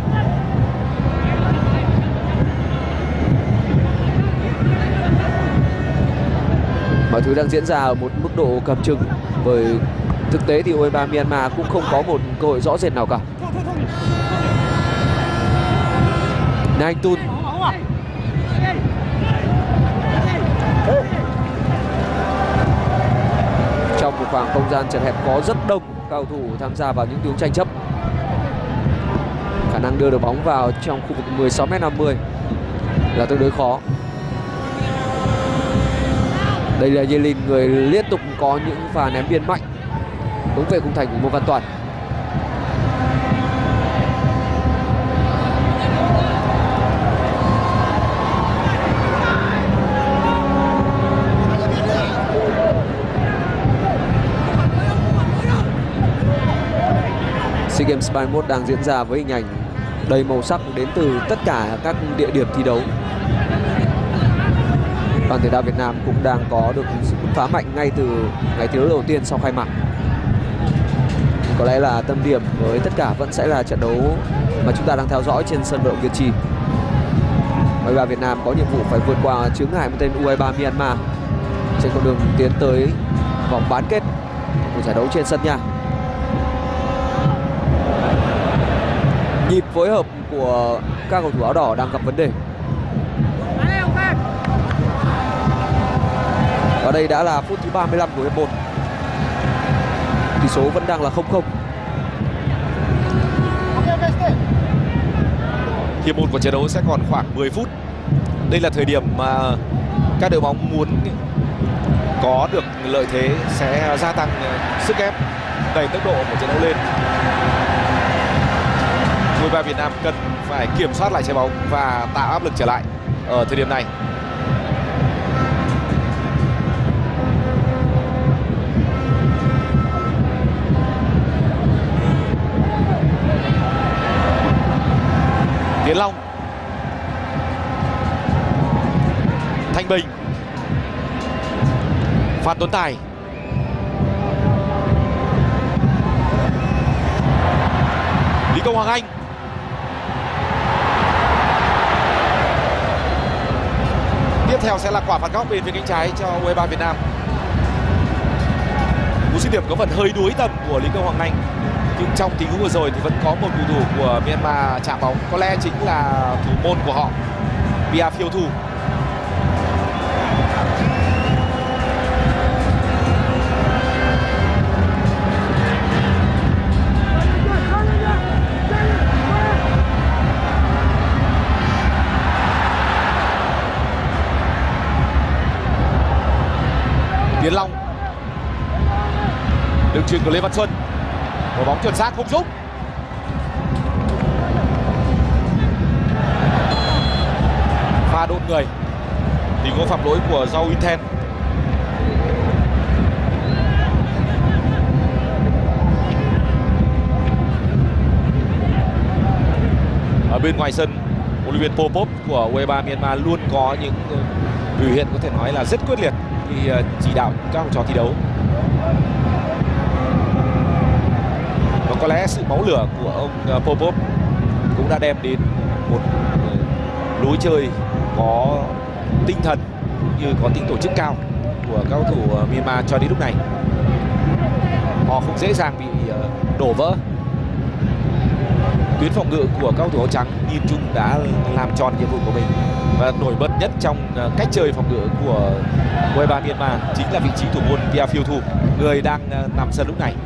Mọi thứ đang diễn ra ở một mức độ cầm chừng, bởi thực tế thì u hai ba Myanmar cũng không có một cơ hội rõ rệt nào cả. Nang Tun trong một khoảng không gian chật hẹp có rất đông cầu thủ tham gia vào những tiếng tranh chấp. Khả năng đưa được bóng vào trong khu vực mười sáu mét năm mươi là tương đối khó. Đây là Yelin, người liên tục có những pha ném biên mạnh hướng về khung thành của Ngô Văn Toàn. SEA Games ba mươi mốt đang diễn ra với hình ảnh đầy màu sắc đến từ tất cả các địa điểm thi đấu. Đoàn thể thao Việt Nam cũng đang có được sự bứt phá mạnh ngay từ ngày thi đấu đầu tiên sau khai mạc. Có lẽ là tâm điểm với tất cả vẫn sẽ là trận đấu mà chúng ta đang theo dõi trên sân vận động Việt Trì. u hai ba Việt Nam có nhiệm vụ phải vượt qua chướng ngại một tên u hai ba Myanmar trên con đường tiến tới vòng bán kết của giải đấu trên sân nhà. Nhịp phối hợp của các cầu thủ áo đỏ đang gặp vấn đề. Và đây đã là phút thứ ba mươi lăm của hiệp một. Tỷ số vẫn đang là không không. Hiệp một của trận đấu sẽ còn khoảng mười phút. Đây là thời điểm mà các đội bóng muốn có được lợi thế sẽ gia tăng sức ép, đẩy tốc độ của trận đấu lên. u hai ba Việt Nam cần phải kiểm soát lại trái bóng và tạo áp lực trở lại ở thời điểm này. Tiến Long, Thanh Bình, Phan Tuấn Tài, Lý Công Hoàng Anh, tiếp theo sẽ là quả phạt góc bên phía cánh trái cho u hai ba Việt Nam. Cú dứt điểm có phần hơi đuối tầm của Lý Công Hoàng Anh, nhưng trong tình huống vừa rồi thì vẫn có một cầu thủ của Myanmar chạm bóng, có lẽ chính là thủ môn của họ, Pia Phiêu Thu. Tiến Long, đường chuyền của Lê Văn Xuân, một bóng chuẩn xác không giúp. Pha đột người, tình huống phạm lỗi của Zhao Yunten. Ở bên ngoài sân, huấn luyện viên Popov của u hai ba Myanmar luôn có những biểu hiện có thể nói là rất quyết liệt khi chỉ đạo các học trò thi đấu. Và có lẽ sự máu lửa của ông Popov cũng đã đem đến một lối chơi có tinh thần như có tính tổ chức cao của các cầu thủ Myanmar cho đến lúc này. Họ không dễ dàng bị đổ vỡ. Tuyến phòng ngự của các cầu thủ áo trắng nhìn chung đã làm tròn nhiệm vụ của mình, và nổi bật nhất trong cách chơi phòng ngự của u hai ba Myanmar chính là vị trí thủ môn Pia Phiêu Thu, người đang nằm sân lúc này.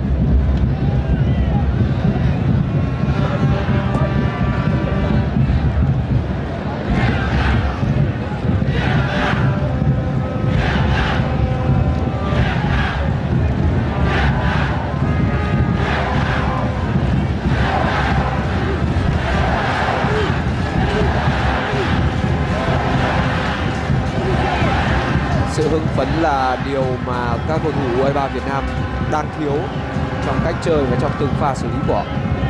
Sự hưng phấn là điều mà các cầu thủ u hai ba Việt Nam đang thiếu trong cách chơi và trong từng pha xử lý của họ.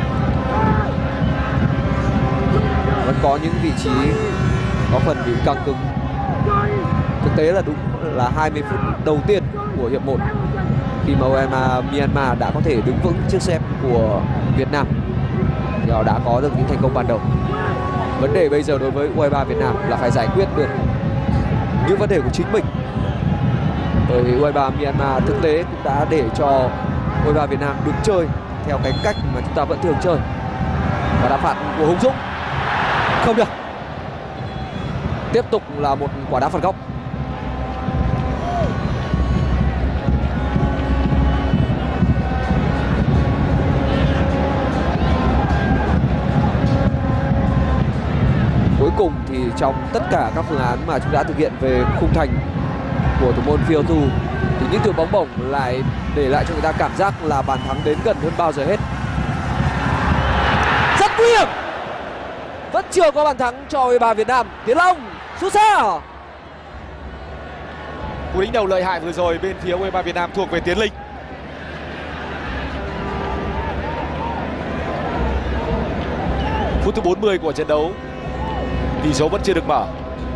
Vẫn có những vị trí có phần bị căng cứng. Thực tế là đúng là hai mươi phút đầu tiên của hiệp một, khi mà u hai ba Myanmar đã có thể đứng vững trước xếp của Việt Nam thì họ đã có được những thành công ban đầu. Vấn đề bây giờ đối với u hai ba Việt Nam là phải giải quyết được những vấn đề của chính mình. Bởi vì u hai ba Myanmar thực tế cũng đã để cho u hai ba Việt Nam được chơi theo cái cách mà chúng ta vẫn thường chơi. Và đá phạt của Hùng Dũng không được. Tiếp tục là một quả đá phạt góc. Cuối cùng thì trong tất cả các phương án mà chúng đã thực hiện về khung thành của thủ môn Phiêu Thu thì những đường bóng bổng lại để lại cho người ta cảm giác là bàn thắng đến gần hơn bao giờ hết. Rất nguy hiểm. Vẫn chưa có bàn thắng cho u hai ba Việt Nam. Tiến Long sút xa. Cú đánh đầu lợi hại vừa rồi bên phía u hai ba Việt Nam thuộc về Tiến Linh. Phút thứ bốn mươi của trận đấu, tỷ số vẫn chưa được mở.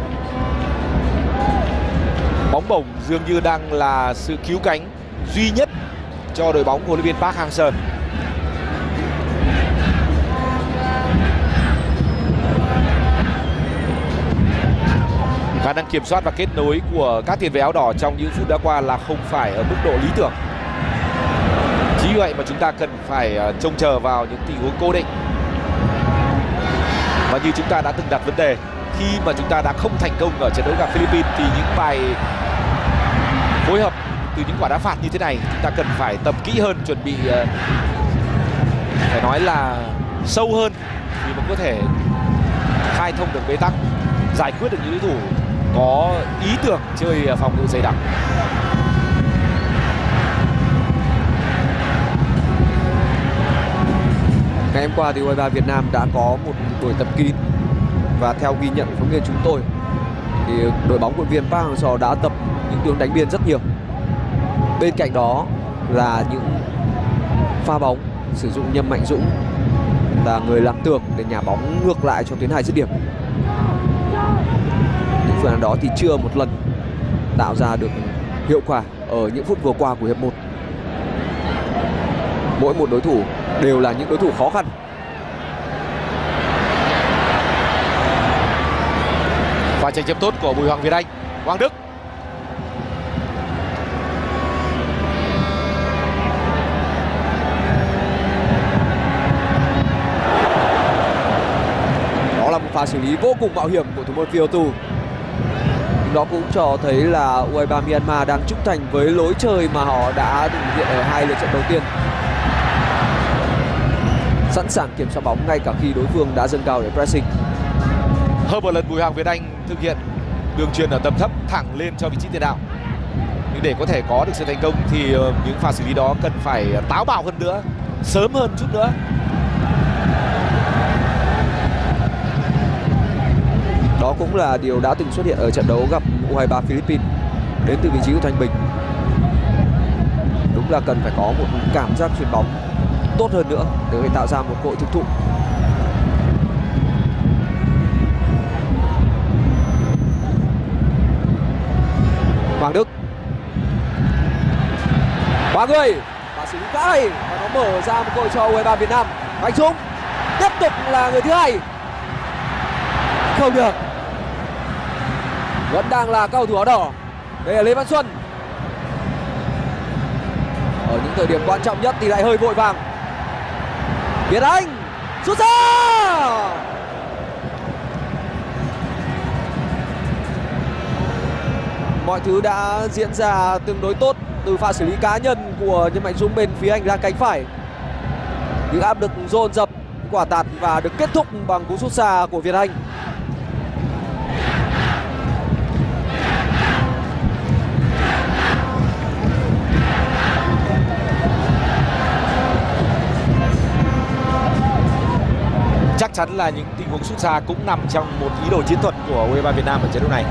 Bóng bổng dường như đang là sự cứu cánh duy nhất cho đội bóng của huấn luyện viên Park Hang-seo. Khả năng kiểm soát và kết nối của các tiền vệ áo đỏ trong những phút đã qua là không phải ở mức độ lý tưởng. Chính vì vậy mà chúng ta cần phải trông chờ vào những tình huống cố định. Và như chúng ta đã từng đặt vấn đề, khi mà chúng ta đã không thành công ở trận đấu gặp Philippines thì những bài phối hợp từ những quả đá phạt như thế này chúng ta cần phải tập kỹ hơn, chuẩn bị phải nói là sâu hơn thì mới có thể khai thông được bế tắc, giải quyết được những đối thủ có ý tưởng chơi phòng ngự dày đặc. Ngày hôm qua thì u hai ba Việt Nam đã có một buổi tập kín, và theo ghi nhận của phóng viên chúng tôi thì đội bóng của viên Park Hang-seo đã tập những hướng đánh biên rất nhiều. Bên cạnh đó là những pha bóng sử dụng Nhâm Mạnh Dũng là người làm tường để nhả bóng ngược lại cho tuyến hai dứt điểm. Những phương án đó thì chưa một lần tạo ra được hiệu quả ở những phút vừa qua của hiệp một. Mỗi một đối thủ đều là những đối thủ khó khăn. Và tranh chấp tốt của Bùi Hoàng Việt Anh. Hoàng Đức. Đó là một pha xử lý vô cùng mạo hiểm của thủ môn Phiotu. Đó cũng cho thấy là u hai ba Myanmar đang trung thành với lối chơi mà họ đã thực hiện ở hai lượt trận đầu tiên, sẵn sàng kiểm soát bóng ngay cả khi đối phương đã dâng cao để pressing. Hơn một lần Bùi Hoàng Việt Anh thực hiện đường truyền ở tầm thấp thẳng lên cho vị trí tiền đạo. Nhưng để có thể có được sự thành công thì những pha xử lý đó cần phải táo bạo hơn nữa, sớm hơn chút nữa. Đó cũng là điều đã từng xuất hiện ở trận đấu gặp u hai ba Philippines đến từ vị trí của Thanh Bình. Đúng là cần phải có một cảm giác chuyền bóng tốt hơn nữa để có thể tạo ra một cơ hội thực thụ. Hoàng Đức, ba người và xử lý khá hay, và nó mở ra một cơ hội cho u hai ba Việt Nam. Mạnh Dũng tiếp tục là người thứ hai, không được, vẫn đang là cầu thủ áo đỏ. Đây là Lê Văn Xuân. Ở những thời điểm quan trọng nhất thì lại hơi vội vàng. Việt Anh sút xa. Mọi thứ đã diễn ra tương đối tốt, từ pha xử lý cá nhân của Nhâm Mạnh Dũng bên phía hành lang cánh phải. Những áp lực dồn dập, quả tạt và được kết thúc bằng cú sút xa của Việt Anh. Chắc chắn là những tình huống sút xa cũng nằm trong một ý đồ chiến thuật của u hai ba Việt Nam ở trận đấu này.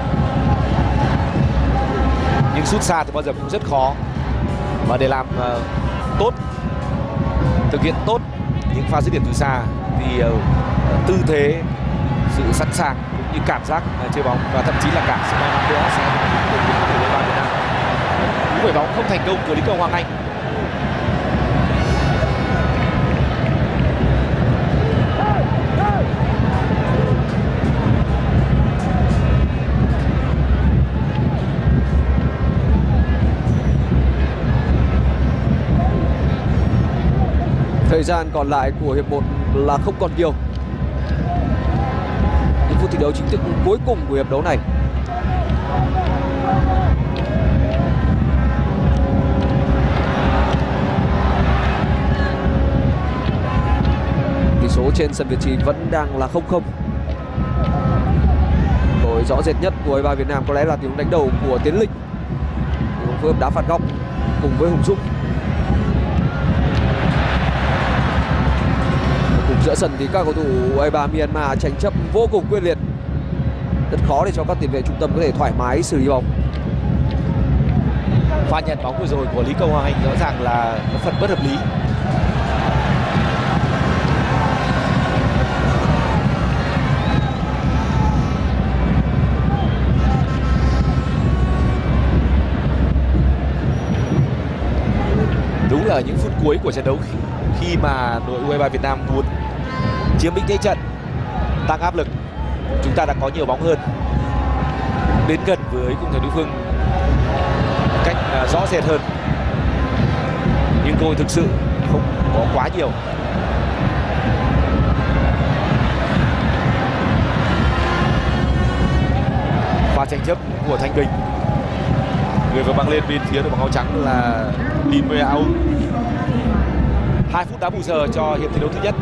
Nhưng sút xa thì bao giờ cũng rất khó, và để làm uh, tốt, thực hiện tốt những pha dứt điểm từ xa thì uh, tư thế, sự sẵn sàng cũng như cảm giác uh, chơi bóng và thậm chí là cả sự may mắn nữa sẽ là của u hai ba Việt Nam. Cú đẩy bóng không thành công của Lý Công Hoàng Anh. Thời gian còn lại của hiệp một là không còn nhiều. Những phút thi đấu chính thức cuối cùng của hiệp đấu này. Tỷ số trên sân Việt Trì vẫn đang là không không. Đội rõ rệt nhất của u hai ba Việt Nam có lẽ là tiếng đánh đầu của Tiến Linh, phối hợp đá phạt góc cùng với Hùng Dũng. Giữa sân thì các cầu thủ u hai ba Myanmar tranh chấp vô cùng quyết liệt, rất khó để cho các tiền vệ trung tâm có thể thoải mái xử lý bóng. Pha nhận bóng vừa rồi của Lý Công Hoàng Anh rõ ràng là có phần bất hợp lý. Đúng là những phút cuối của trận đấu khi mà đội u hai ba Việt Nam muốn chiếm lĩnh thế trận, tăng áp lực, chúng ta đã có nhiều bóng hơn. đến gần với khung thành đối phương cách uh, rõ rệt hơn, nhưng cơ hội thực sự không có quá nhiều. Pha tranh chấp của Thanh Bình, người vừa mang lên bên phía đội bóng áo trắng là Lin Meao. Hai phút đá bù giờ cho hiệp thi đấu thứ nhất.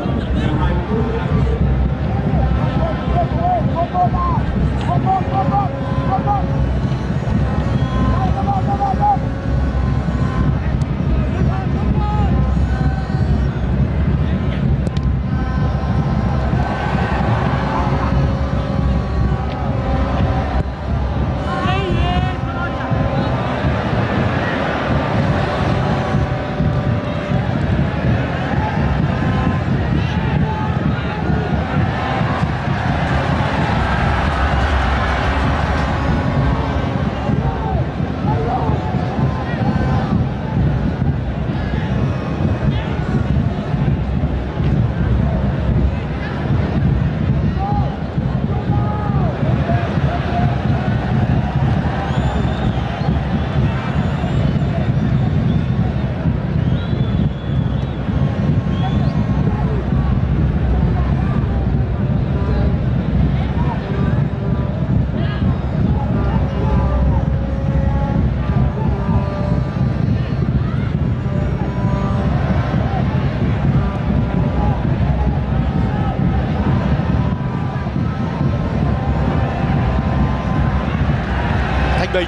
Bình,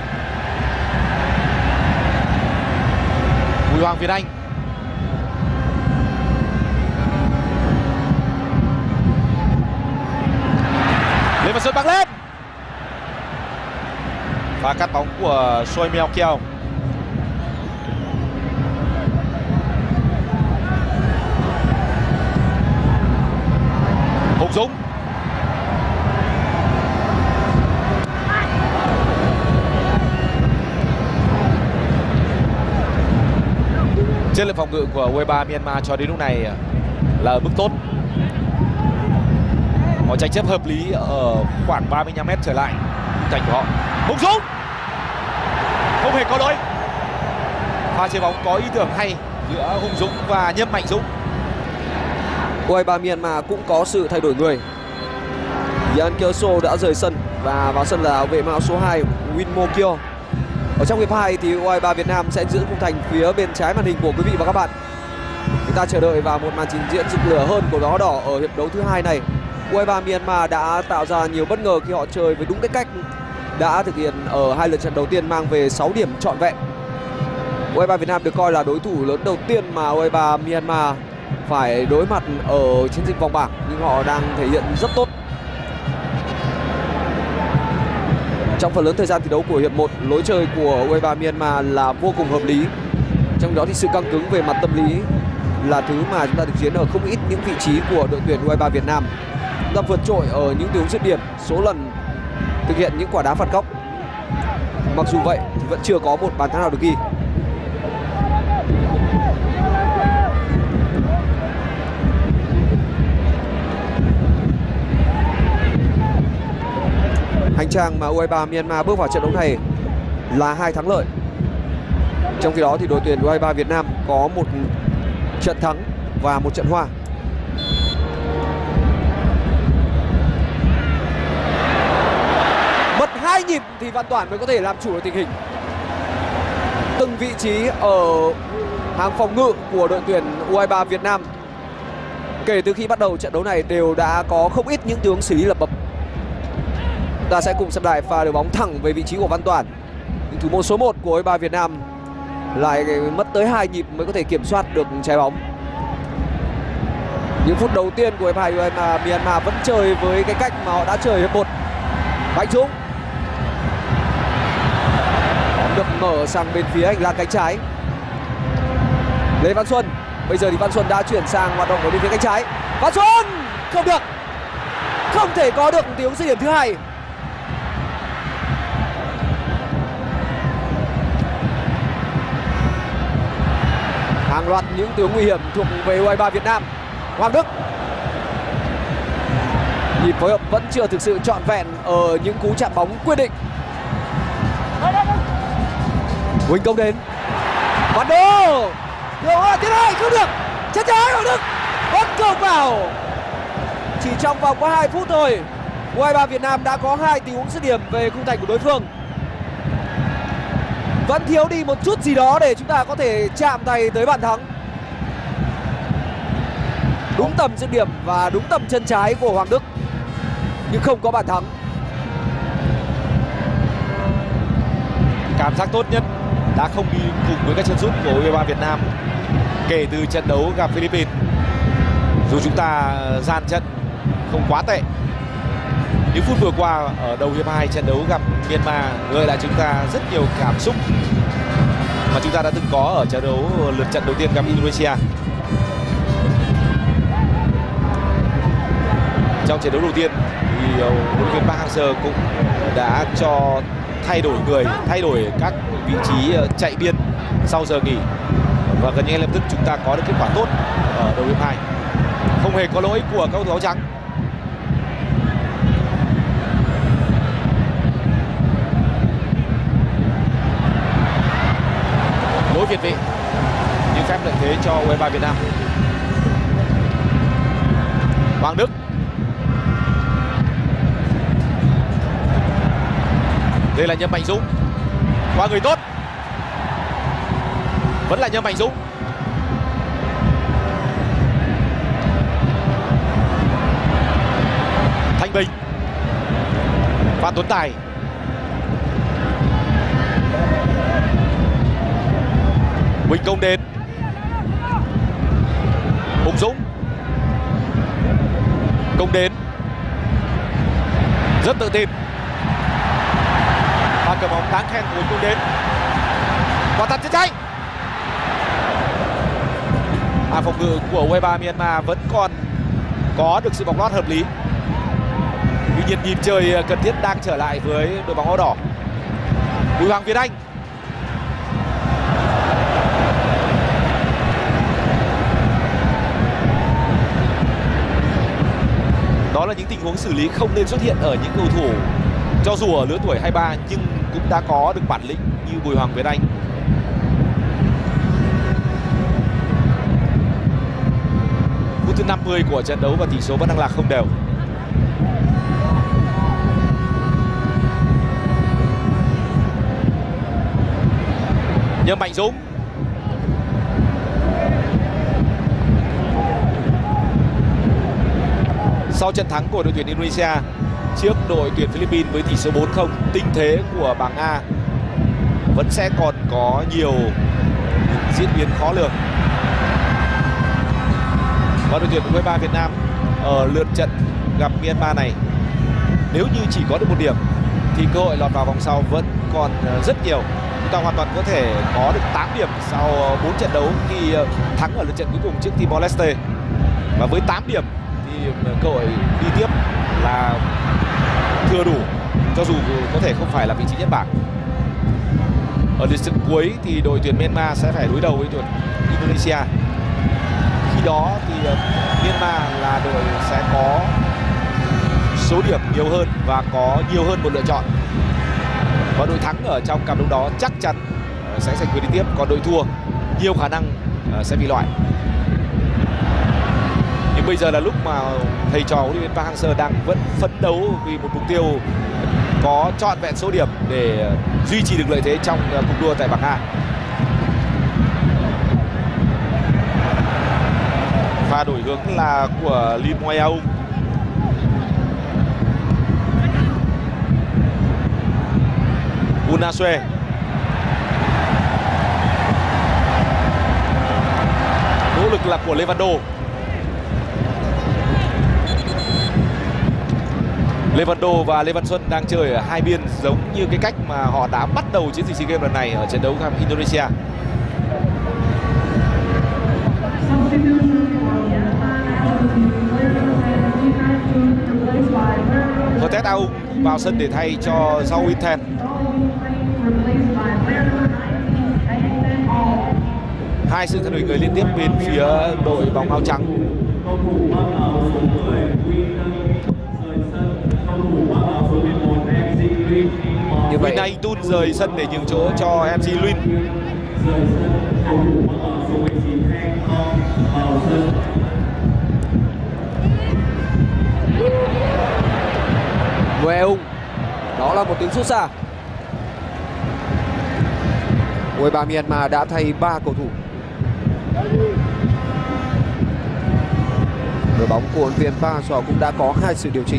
Bùi Hoàng Việt Anh, Lê Văn Xuân băng lên và cắt bóng của Choi Meo Keo. Hùng Dũng, chất lượng phòng ngự của u hai ba Myanmar cho đến lúc này là ở mức tốt. Họ tranh chấp hợp lý ở khoảng ba mươi lăm mét trở lại thành của họ. Hùng Dũng không hề có lỗi. Pha chơi bóng có ý tưởng hay giữa Hùng Dũng và Nhâm Mạnh Dũng. u hai ba Myanmar cũng có sự thay đổi người. Yan Kyeoso đã rời sân và vào sân là hậu vệ mang áo số hai Win Mo Kyo. Ở trong hiệp hai thì u hai ba Việt Nam sẽ giữ khung thành phía bên trái màn hình của quý vị và các bạn. Chúng ta chờ đợi vào một màn trình diễn rực lửa hơn của Đó Đỏ ở hiệp đấu thứ hai này. u hai ba Myanmar đã tạo ra nhiều bất ngờ khi họ chơi với đúng cái cách đã thực hiện ở hai lượt trận đầu tiên, mang về sáu điểm trọn vẹn. u hai ba Việt Nam được coi là đối thủ lớn đầu tiên mà u hai ba Myanmar phải đối mặt ở chiến dịch vòng bảng, nhưng họ đang thể hiện rất tốt. Trong phần lớn thời gian thi đấu của hiệp một, lối chơi của u hai ba Myanmar là vô cùng hợp lý. Trong đó thì sự căng cứng về mặt tâm lý là thứ mà chúng ta được chiến ở không ít những vị trí của đội tuyển u hai ba Việt Nam. Chúng ta vượt trội ở những tình huống dứt điểm, số lần thực hiện những quả đá phạt góc. Mặc dù vậy thì vẫn chưa có một bàn thắng nào được ghi. Hành trang mà u hai ba Myanmar bước vào trận đấu này là hai thắng lợi. Trong khi đó thì đội tuyển u hai ba Việt Nam có một trận thắng và một trận hòa. Mất hai nhịp thì Văn Toản mới có thể làm chủ được tình hình. Từng vị trí ở hàng phòng ngự của đội tuyển u hai ba Việt Nam kể từ khi bắt đầu trận đấu này đều đã có không ít những tình huống xử lý lập bập. Ta sẽ cùng xem lại pha đội bóng thẳng về vị trí của Văn Toản. Nhưng thủ môn số một của u hai ba Việt Nam lại mất tới hai nhịp mới có thể kiểm soát được trái bóng. Những phút đầu tiên của hiệp hai u hai ba Myanmar vẫn chơi với cái cách mà họ đã chơi hiệp một. Mạnh Dũng bóng được mở sang bên phía hành lang cánh trái. Lê Văn Xuân, bây giờ thì Văn Xuân đã chuyển sang hoạt động ở bên phía cánh trái. Văn Xuân không được, không thể có được tiếng dứt điểm thứ hai. Hàng loạt những tiếng nguy hiểm thuộc về u hai ba Việt Nam. Hoàng Đức, Nhịp phối hợp vẫn chưa thực sự trọn vẹn ở những cú chạm bóng quyết định. Huỳnh công đến. Văn Đô. Điều hòa tiến hai không được. Chân trái Hoàng Đức vẫn cược vào. Chỉ trong vòng có hai phút thôi, u hai ba Việt Nam đã có hai tình huống dứt điểm về khung thành của đối phương. Vẫn thiếu đi một chút gì đó để chúng ta có thể chạm tay tới bàn thắng. Đúng tầm dứt điểm và đúng tầm chân trái của Hoàng Đức, nhưng không có bàn thắng. Cảm giác tốt nhất đã không đi cùng với các chân sút của u hai ba Việt Nam kể từ trận đấu gặp Philippines. Dù chúng ta gian trận không quá tệ, những phút vừa qua ở đầu hiệp hai trận đấu gặp Myanmar gợi lại chúng ta rất nhiều cảm xúc mà chúng ta đã từng có ở trận đấu lượt trận đầu tiên gặp Indonesia. Trong trận đấu đầu tiên thì huấn luyện viên Park Hang-seo cũng đã cho thay đổi người, thay đổi các vị trí chạy biên sau giờ nghỉ, và gần như ngay lập tức chúng ta có được kết quả tốt ở đầu hiệp hai. Không hề có lỗi của các cầu thủ áo trắng. Lỗi việt vị nhưng phép lợi thế cho u hai ba Việt Nam. Hoàng Đức. Đây là Nhâm Mạnh Dũng. Qua người tốt. Vẫn là Nhâm Mạnh Dũng. Thanh Bình. Phan Tuấn Tài. Huỳnh Công đến. Hùng Dũng. Công đến. Rất tự tin. Pha cầm bóng đáng khen của Huỳnh Công đến. Quả tạt chân trái. À, phòng ngự của u hai ba Myanmar vẫn còn có được sự bọc lót hợp lý. Tuy nhiên nhịp chơi cần thiết đang trở lại với đội bóng áo đỏ. Bùi Hoàng Việt Anh. Đó là những tình huống xử lý không nên xuất hiện ở những cầu thủ cho dù ở lứa tuổi hai mươi ba nhưng cũng đã có được bản lĩnh như Bùi Hoàng Việt Anh. Phút thứ năm mươi của trận đấu và tỷ số vẫn đang là không đều. Nhâm Mạnh Dũng. Sau trận thắng của đội tuyển Indonesia trước đội tuyển Philippines với tỷ số bốn không, tình thế của bảng A vẫn sẽ còn có nhiều diễn biến khó lường. Và đội tuyển u hai ba Việt Nam ở lượt trận gặp Myanmar này, nếu như chỉ có được một điểm thì cơ hội lọt vào vòng sau vẫn còn rất nhiều. Chúng ta hoàn toàn có thể có được tám điểm sau bốn trận đấu khi thắng ở lượt trận cuối cùng trước Timor Leste. Và với tám điểm thì cơ hội đi tiếp là thừa đủ, cho dù có thể không phải là vị trí nhất bảng. Ở lượt trận cuối thì đội tuyển Myanmar sẽ phải đối đầu với tuyển Indonesia. Khi đó thì Myanmar là đội sẽ có số điểm nhiều hơn và có nhiều hơn một lựa chọn. Và đội thắng ở trong cặp đấu đó chắc chắn sẽ giành quyền đi tiếp, còn đội thua nhiều khả năng sẽ bị loại. Nhưng bây giờ là lúc mà thầy trò huấn luyện viên Park Hang-seo đang vẫn phấn đấu vì một mục tiêu có trọn vẹn số điểm để duy trì được lợi thế trong cuộc đua tại bảng A. Pha đổi hướng là của Lim Moe Aung. Unasue. Nỗ lực là của Levando. Levando và Lê Văn Xuân đang chơi ở hai biên giống như cái cách mà họ đã bắt đầu chiến dịch SEA Games lần này ở trận đấu gặp Indonesia. Cortez Aung vào sân để thay cho Zhao Winten. Hai sự thay đổi người liên tiếp bên phía đội bóng áo trắng. vậy Nay Tun rời sân để nhường chỗ cho em xê Luin. Nguê Ung. Đó là một tiếng sút xa. u hai ba Myanmar đã thay ba cầu thủ. Đội bóng của huấn luyện viên Park Hang-seo cũng đã có hai sự điều chỉnh.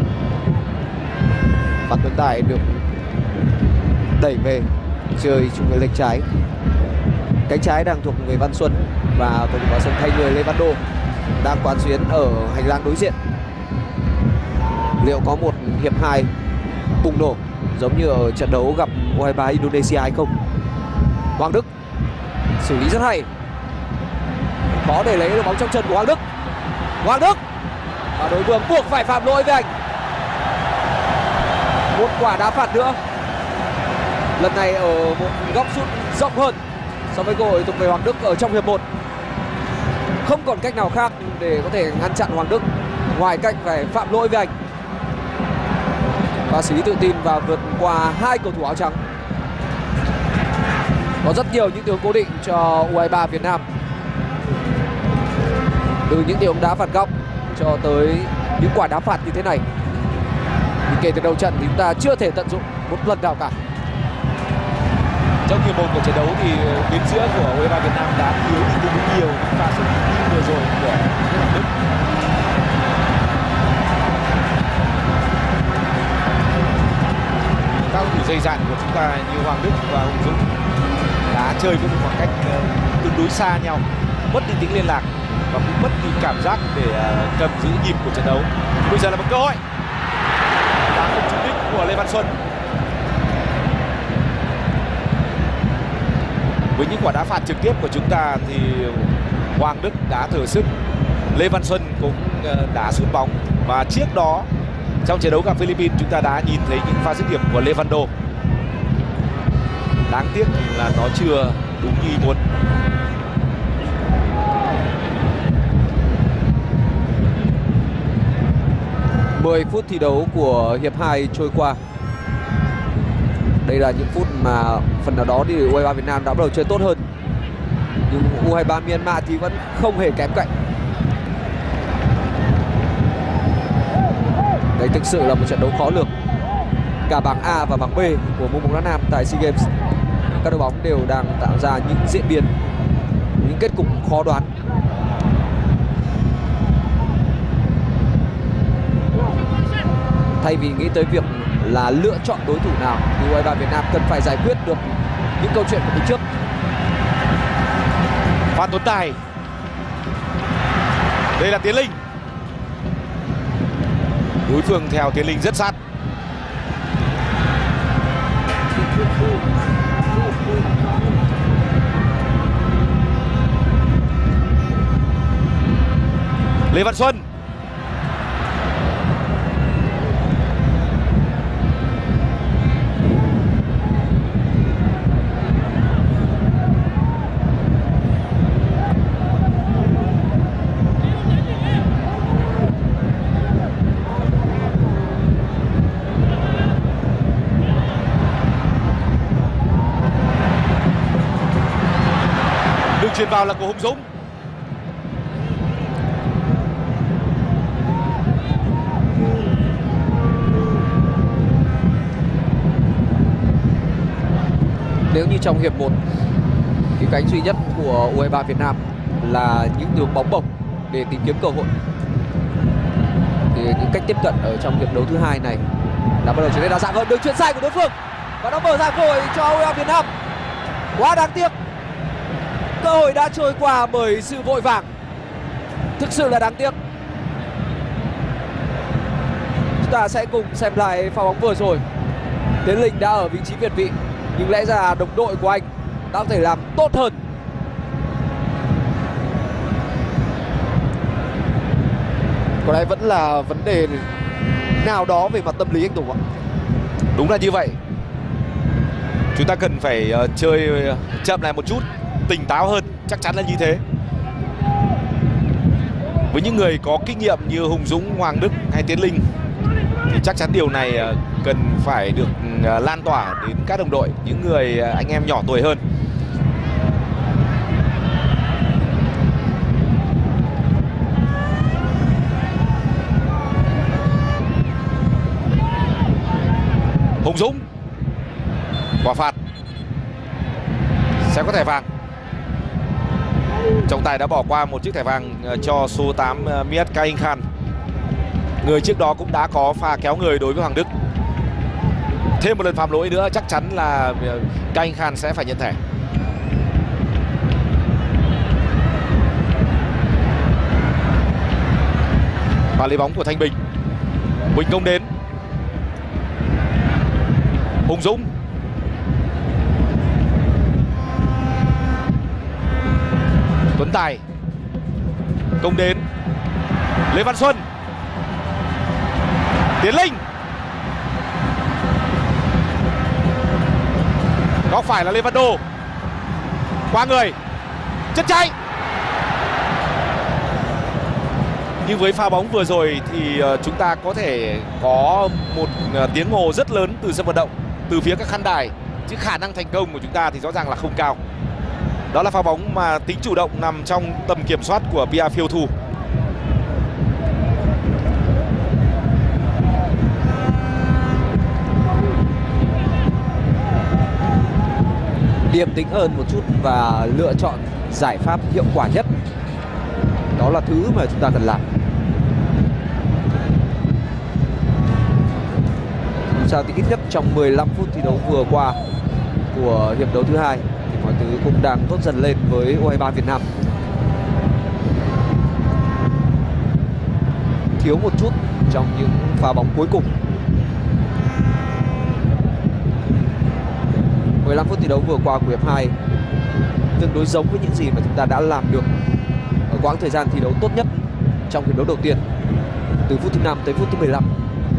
Phan Tuấn Tài được đẩy về chơi trung vệ lệch trái. Cánh trái đang thuộc về Văn Xuân và cầu thủ vào sân thay người Lê Văn Đô đang quán xuyến ở hành lang đối diện. Liệu có một hiệp hai bùng nổ giống như ở trận đấu gặp u hai ba Indonesia hay không? Hoàng Đức xử lý rất hay, khó để lấy được bóng trong chân của Hoàng Đức. Hoàng Đức và đối phương buộc phải phạm lỗi với anh. Một quả đá phạt nữa, lần này ở một góc sút rộng hơn so với cơ hội thuộc về Hoàng Đức ở trong hiệp một. Không còn cách nào khác để có thể ngăn chặn Hoàng Đức ngoài cách phải phạm lỗi với anh. Và xử lý tự tin và vượt qua hai cầu thủ áo trắng. Có rất nhiều những tình huống cố định cho u hai ba Việt Nam, từ những tình huống đá phạt góc cho tới những quả đá phạt như thế này. Nhưng kể từ đầu trận thì chúng ta chưa thể tận dụng một lần nào cả. Trong hiệp một của trận đấu thì tuyến giữa của u hai ba Việt Nam đã thiếu đi tương đối nhiều những pha xử lý vừa rồi của Hoàng Đức. Các cầu thủ dày dạn của chúng ta như Hoàng Đức và Hùng Dũng đã chơi với một khoảng cách tương đối xa nhau, mất đi tính liên lạc và cũng mất đi cảm giác để cầm giữ nhịp của trận đấu. Bây giờ là một cơ hội đá không trúng đích của Lê Văn Xuân. Với những quả đá phạt trực tiếp của chúng ta thì Hoàng Đức đã thử sức, Lê Văn Xuân cũng đã sút bóng, và trước đó trong trận đấu gặp Philippines chúng ta đã nhìn thấy những pha dứt điểm của Lê Văn Đô. Đáng tiếc là nó chưa đúng như ý muốn. mười phút thi đấu của hiệp hai trôi qua. Đây là những phút mà phần nào đó thì u hai ba Việt Nam đã bắt đầu chơi tốt hơn. Nhưng u hai ba Myanmar thì vẫn không hề kém cạnh. Đây thực sự là một trận đấu khó lường. Cả bảng A và bảng B của môn bóng đá nam tại SEA Games, các đội bóng đều đang tạo ra những diễn biến, những kết cục khó đoán. Thay vì nghĩ tới việc là lựa chọn đối thủ nào thì u hai ba Việt Nam cần phải giải quyết được những câu chuyện của mình trước. Phan Tuấn Tài, đây là Tiến Linh. Đối phương theo Tiến Linh rất sát. Lê Văn Xuân. Đường chuyền vào là của Hùng Dũng. Nếu như trong hiệp một thì cánh duy nhất của u hai ba Việt Nam là những đường bóng bổng để tìm kiếm cơ hội, thì những cách tiếp cận ở trong hiệp đấu thứ hai này đã bắt đầu trở nên đa dạng hơn. Đường chuyền sai của đối phương và nó mở ra cơ hội cho u hai ba Việt Nam. Quá đáng tiếc, cơ hội đã trôi qua bởi sự vội vàng, thực sự là đáng tiếc. Chúng ta sẽ cùng xem lại pha bóng vừa rồi. Tiến Linh đã ở vị trí việt vị, nhưng lẽ ra đồng đội của anh đã có thể làm tốt hơn. Có lẽ vẫn là vấn đề nào đó về mặt tâm lý anh Tùng ạ. Đúng là như vậy. Chúng ta cần phải uh, chơi chậm lại một chút, tỉnh táo hơn, chắc chắn là như thế. Với những người có kinh nghiệm như Hùng Dũng, Hoàng Đức hay Tiến Linh thì chắc chắn điều này cần phải được lan tỏa đến các đồng đội, những người anh em nhỏ tuổi hơn. Hùng Dũng, quả phạt sẽ có thẻ vàng. Trọng tài đã bỏ qua một chiếc thẻ vàng cho số tám Miet Kain Khan. Người trước đó cũng đã có pha kéo người đối với Hoàng Đức. Thêm một lần phạm lỗi nữa chắc chắn là Kain Khan sẽ phải nhận thẻ. Và lấy bóng của Thanh Bình. Huỳnh Công đến. Hùng Dũng. Tuấn Tài. Công đến. Lê Văn Xuân. Tiến Linh. Có phải là Lê Văn Đô. Qua người. Chân chạy. Nhưng với pha bóng vừa rồi thì chúng ta có thể có một tiếng ồ rất lớn từ sân vận động, từ phía các khán đài, chứ khả năng thành công của chúng ta thì rõ ràng là không cao. Đó là pha bóng mà tính chủ động nằm trong tầm kiểm soát của pê e Phiêu Thu. Điềm tĩnh hơn một chút và lựa chọn giải pháp hiệu quả nhất. Đó là thứ mà chúng ta cần làm. Sao thì ít nhất trong mười lăm phút thi đấu vừa qua của hiệp đấu thứ hai thì mọi thứ cũng đang tốt dần lên với u hai ba Việt Nam. Thiếu một chút trong những pha bóng cuối cùng. mười lăm phút thi đấu vừa qua của hiệp hai tương đối giống với những gì mà chúng ta đã làm được ở quãng thời gian thi đấu tốt nhất trong hiệp đấu đầu tiên, từ phút thứ năm tới phút thứ mười lăm.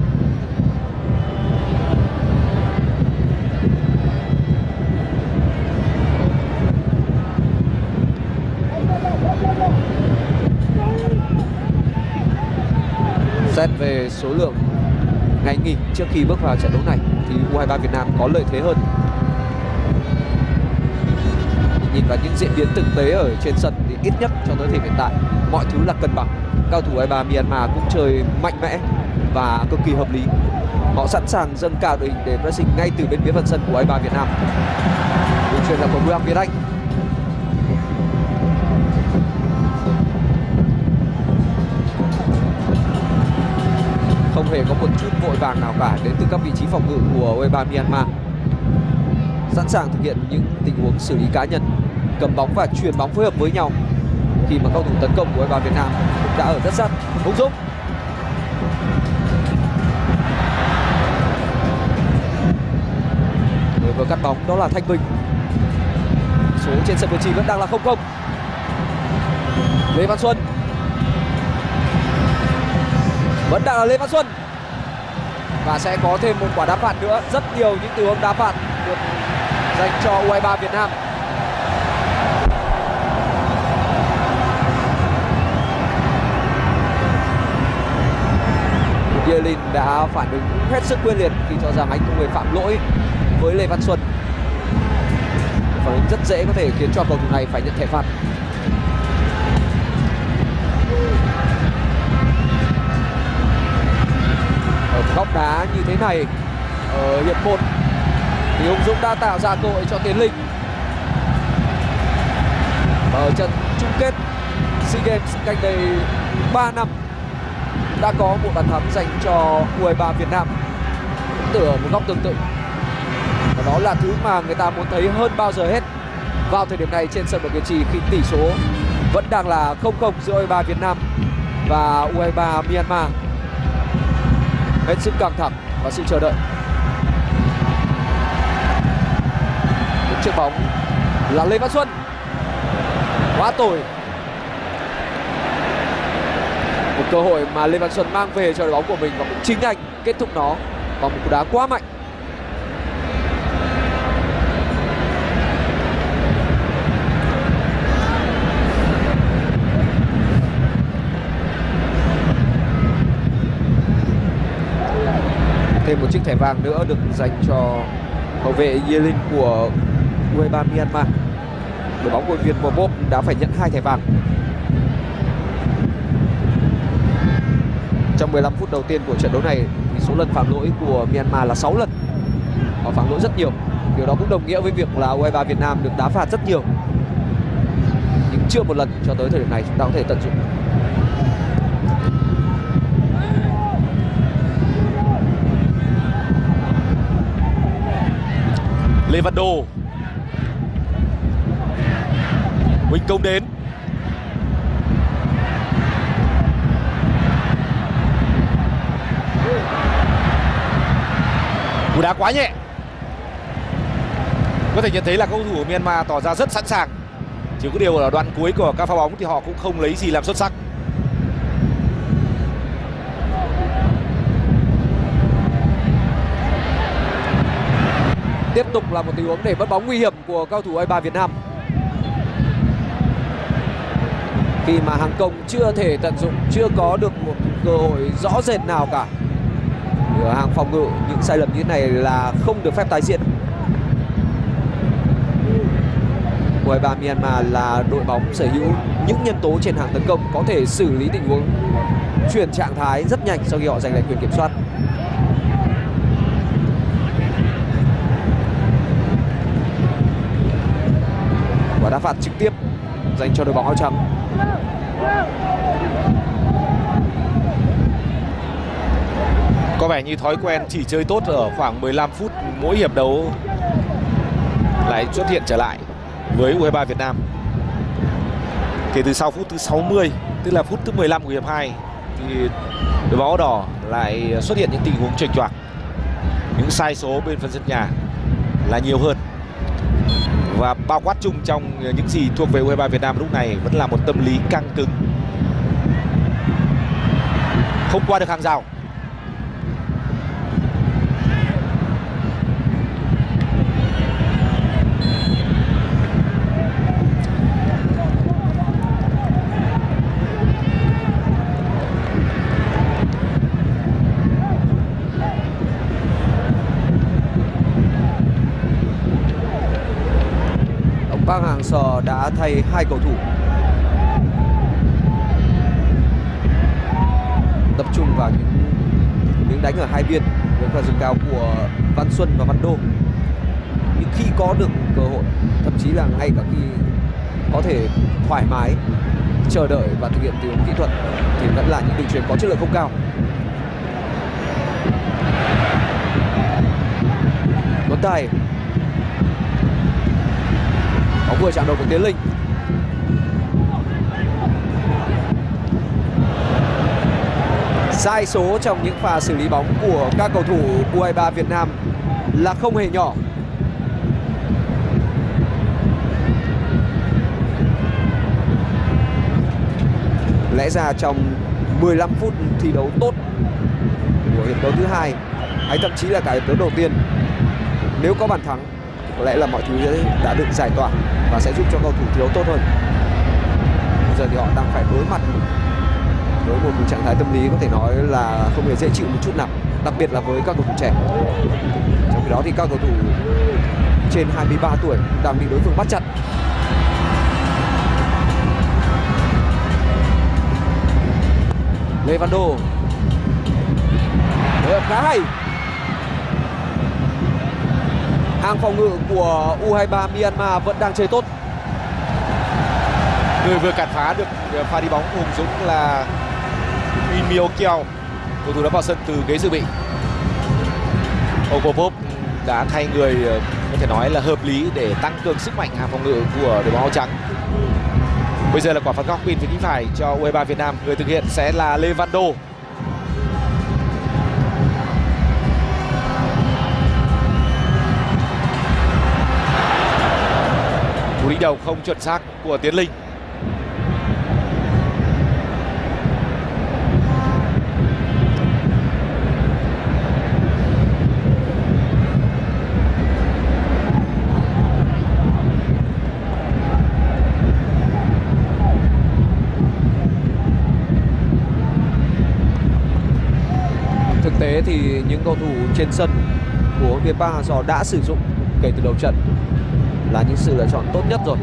Xét về số lượng ngày nghỉ trước khi bước vào trận đấu này thì u hai ba Việt Nam có lợi thế hơn. Nhìn vào những diễn biến thực tế ở trên sân thì ít nhất cho tới thời hiện tại mọi thứ là cân bằng. Cao thủ u hai ba Myanmar cũng chơi mạnh mẽ và cực kỳ hợp lý. Họ sẵn sàng dâng cao đội hình để pressing ngay từ bên phía phần sân của u hai ba Việt Nam. Đường truyền là của Bùi Việt Anh. Không hề có một chút vội vàng nào cả đến từ các vị trí phòng ngự của u hai ba Myanmar. Sẵn sàng thực hiện những tình huống xử lý cá nhân, cầm bóng và chuyền bóng phối hợp với nhau, khi mà cầu thủ tấn công của u hai ba Việt Nam cũng đã ở rất sát. Hùng Dũng. Người vừa cắt bóng đó là Thanh Bình. Số trên sân cử chỉ vẫn đang là không không. Lê Văn Xuân. Vẫn đang là Lê Văn Xuân. Và sẽ có thêm một quả đá phạt nữa. Rất nhiều những tình huống đá phạt được dành cho u hai ba Việt Nam. Yelin đã phản ứng hết sức quyết liệt khi cho rằng anh không hề phạm lỗi với Lê Văn Xuân. Phản ứng rất dễ có thể khiến cho cầu thủ này phải nhận thẻ phạt. Ở góc đá như thế này ở hiệp một thì Hùng Dũng đã tạo ra cơ hội cho Tiến Linh. Ở trận chung kết SEA Games cách đây ba năm đã có một bàn thắng dành cho u hai ba Việt Nam từ một góc tương tự. Và đó là thứ mà người ta muốn thấy hơn bao giờ hết vào thời điểm này trên sân vận động Việt Trì, khi tỷ số vẫn đang là không không giữa u hai ba Việt Nam và u hai ba Myanmar. Hết sức căng thẳng và sự chờ đợi. Đứng trước bóng là Lê Văn Xuân. Quá tồi. Một cơ hội mà Lê Văn Xuân mang về cho đội bóng của mình và cũng chính anh kết thúc nó bằng một cú đá quá mạnh. thêm một chiếc thẻ vàng nữa được dành cho hậu vệ Yelin của u hai ba Myanmar. Đội bóng của viên Popov đã phải nhận hai thẻ vàng trong mười lăm phút đầu tiên của trận đấu này. Thì số lần phạm lỗi của Myanmar là sáu lần. Họ phạm lỗi rất nhiều. Điều đó cũng đồng nghĩa với việc là u hai ba Việt Nam được đá phạt rất nhiều, nhưng chưa một lần cho tới thời điểm này chúng ta có thể tận dụng. Levando, Huỳnh Công đến, cú đá quá nhẹ. Có thể nhận thấy là cầu thủ của Myanmar tỏ ra rất sẵn sàng, chỉ có điều là đoạn cuối của các pha bóng thì họ cũng không lấy gì làm xuất sắc. Tiếp tục là một tình huống để mất bóng nguy hiểm của cầu thủ u hai ba Việt Nam. Khi mà hàng công chưa thể tận dụng, chưa có được một cơ hội rõ rệt nào cả. Ở hàng phòng ngự, những sai lầm như thế này là không được phép tái diễn. u hai ba Myanmar là đội bóng sở hữu những nhân tố trên hàng tấn công có thể xử lý tình huống chuyển trạng thái rất nhanh sau khi họ giành lại quyền kiểm soát. Quả đá phạt trực tiếp dành cho đội bóng áo trắng. Có vẻ như thói quen chỉ chơi tốt ở khoảng mười lăm phút mỗi hiệp đấu lại xuất hiện trở lại với u hai ba Việt Nam. Kể từ sau phút thứ sáu mươi, tức là phút thứ mười lăm của hiệp hai, thì đội bóng áo đỏ lại xuất hiện những tình huống chệch choạc, những sai số bên phần sân nhà là nhiều hơn. Và bao quát chung trong những gì thuộc về u hai ba Việt Nam lúc này vẫn là một tâm lý căng cứng, không qua được hàng rào. Park Hang-seo đã thay hai cầu thủ, tập trung vào những miếng đánh ở hai biên với pha dâng cao của Văn Xuân và Văn Đô. Nhưng khi có được cơ hội, thậm chí là ngay cả khi có thể thoải mái chờ đợi và thực hiện tình huống kỹ thuật, thì vẫn là những đường chuyền có chất lượng không cao. Ngón tay bóng vừa chạm đầu của Tiến Linh. Sai số trong những pha xử lý bóng của các cầu thủ u hai ba Việt Nam là không hề nhỏ. Lẽ ra trong mười lăm phút thi đấu tốt của hiệp đấu thứ hai, hay thậm chí là cả hiệp đấu đầu tiên, nếu có bàn thắng có lẽ là mọi thứ đã được giải tỏa và sẽ giúp cho cầu thủ thi đấu tốt hơn. Bây giờ thì họ đang phải đối mặt với một trạng thái tâm lý có thể nói là không hề dễ chịu một chút nào, đặc biệt là với các cầu thủ trẻ. Trong khi đó thì các cầu thủ trên hai mươi ba tuổi đang bị đối phương bắt chặt. Levando, phối hợp khá hay. Hàng phòng ngự của u hai ba Myanmar vẫn đang chơi tốt. Người vừa cản phá được pha đi bóng hùng dũng là Min Myo Keo, cầu thủ đã vào sân từ ghế dự bị. Popov đã thay người có thể nói là hợp lý để tăng cường sức mạnh hàng phòng ngự của đội bóng áo trắng. Bây giờ là quả phạt góc bên phía cánh phải cho u hai ba Việt Nam. Người thực hiện sẽ là Levando. Cú đỉnh đầu không chuẩn xác của Tiến Linh. Thực tế thì những cầu thủ trên sân của huấn luyện viên Park Hang-seo đã sử dụng kể từ đầu trận là những sự lựa chọn tốt nhất rồi.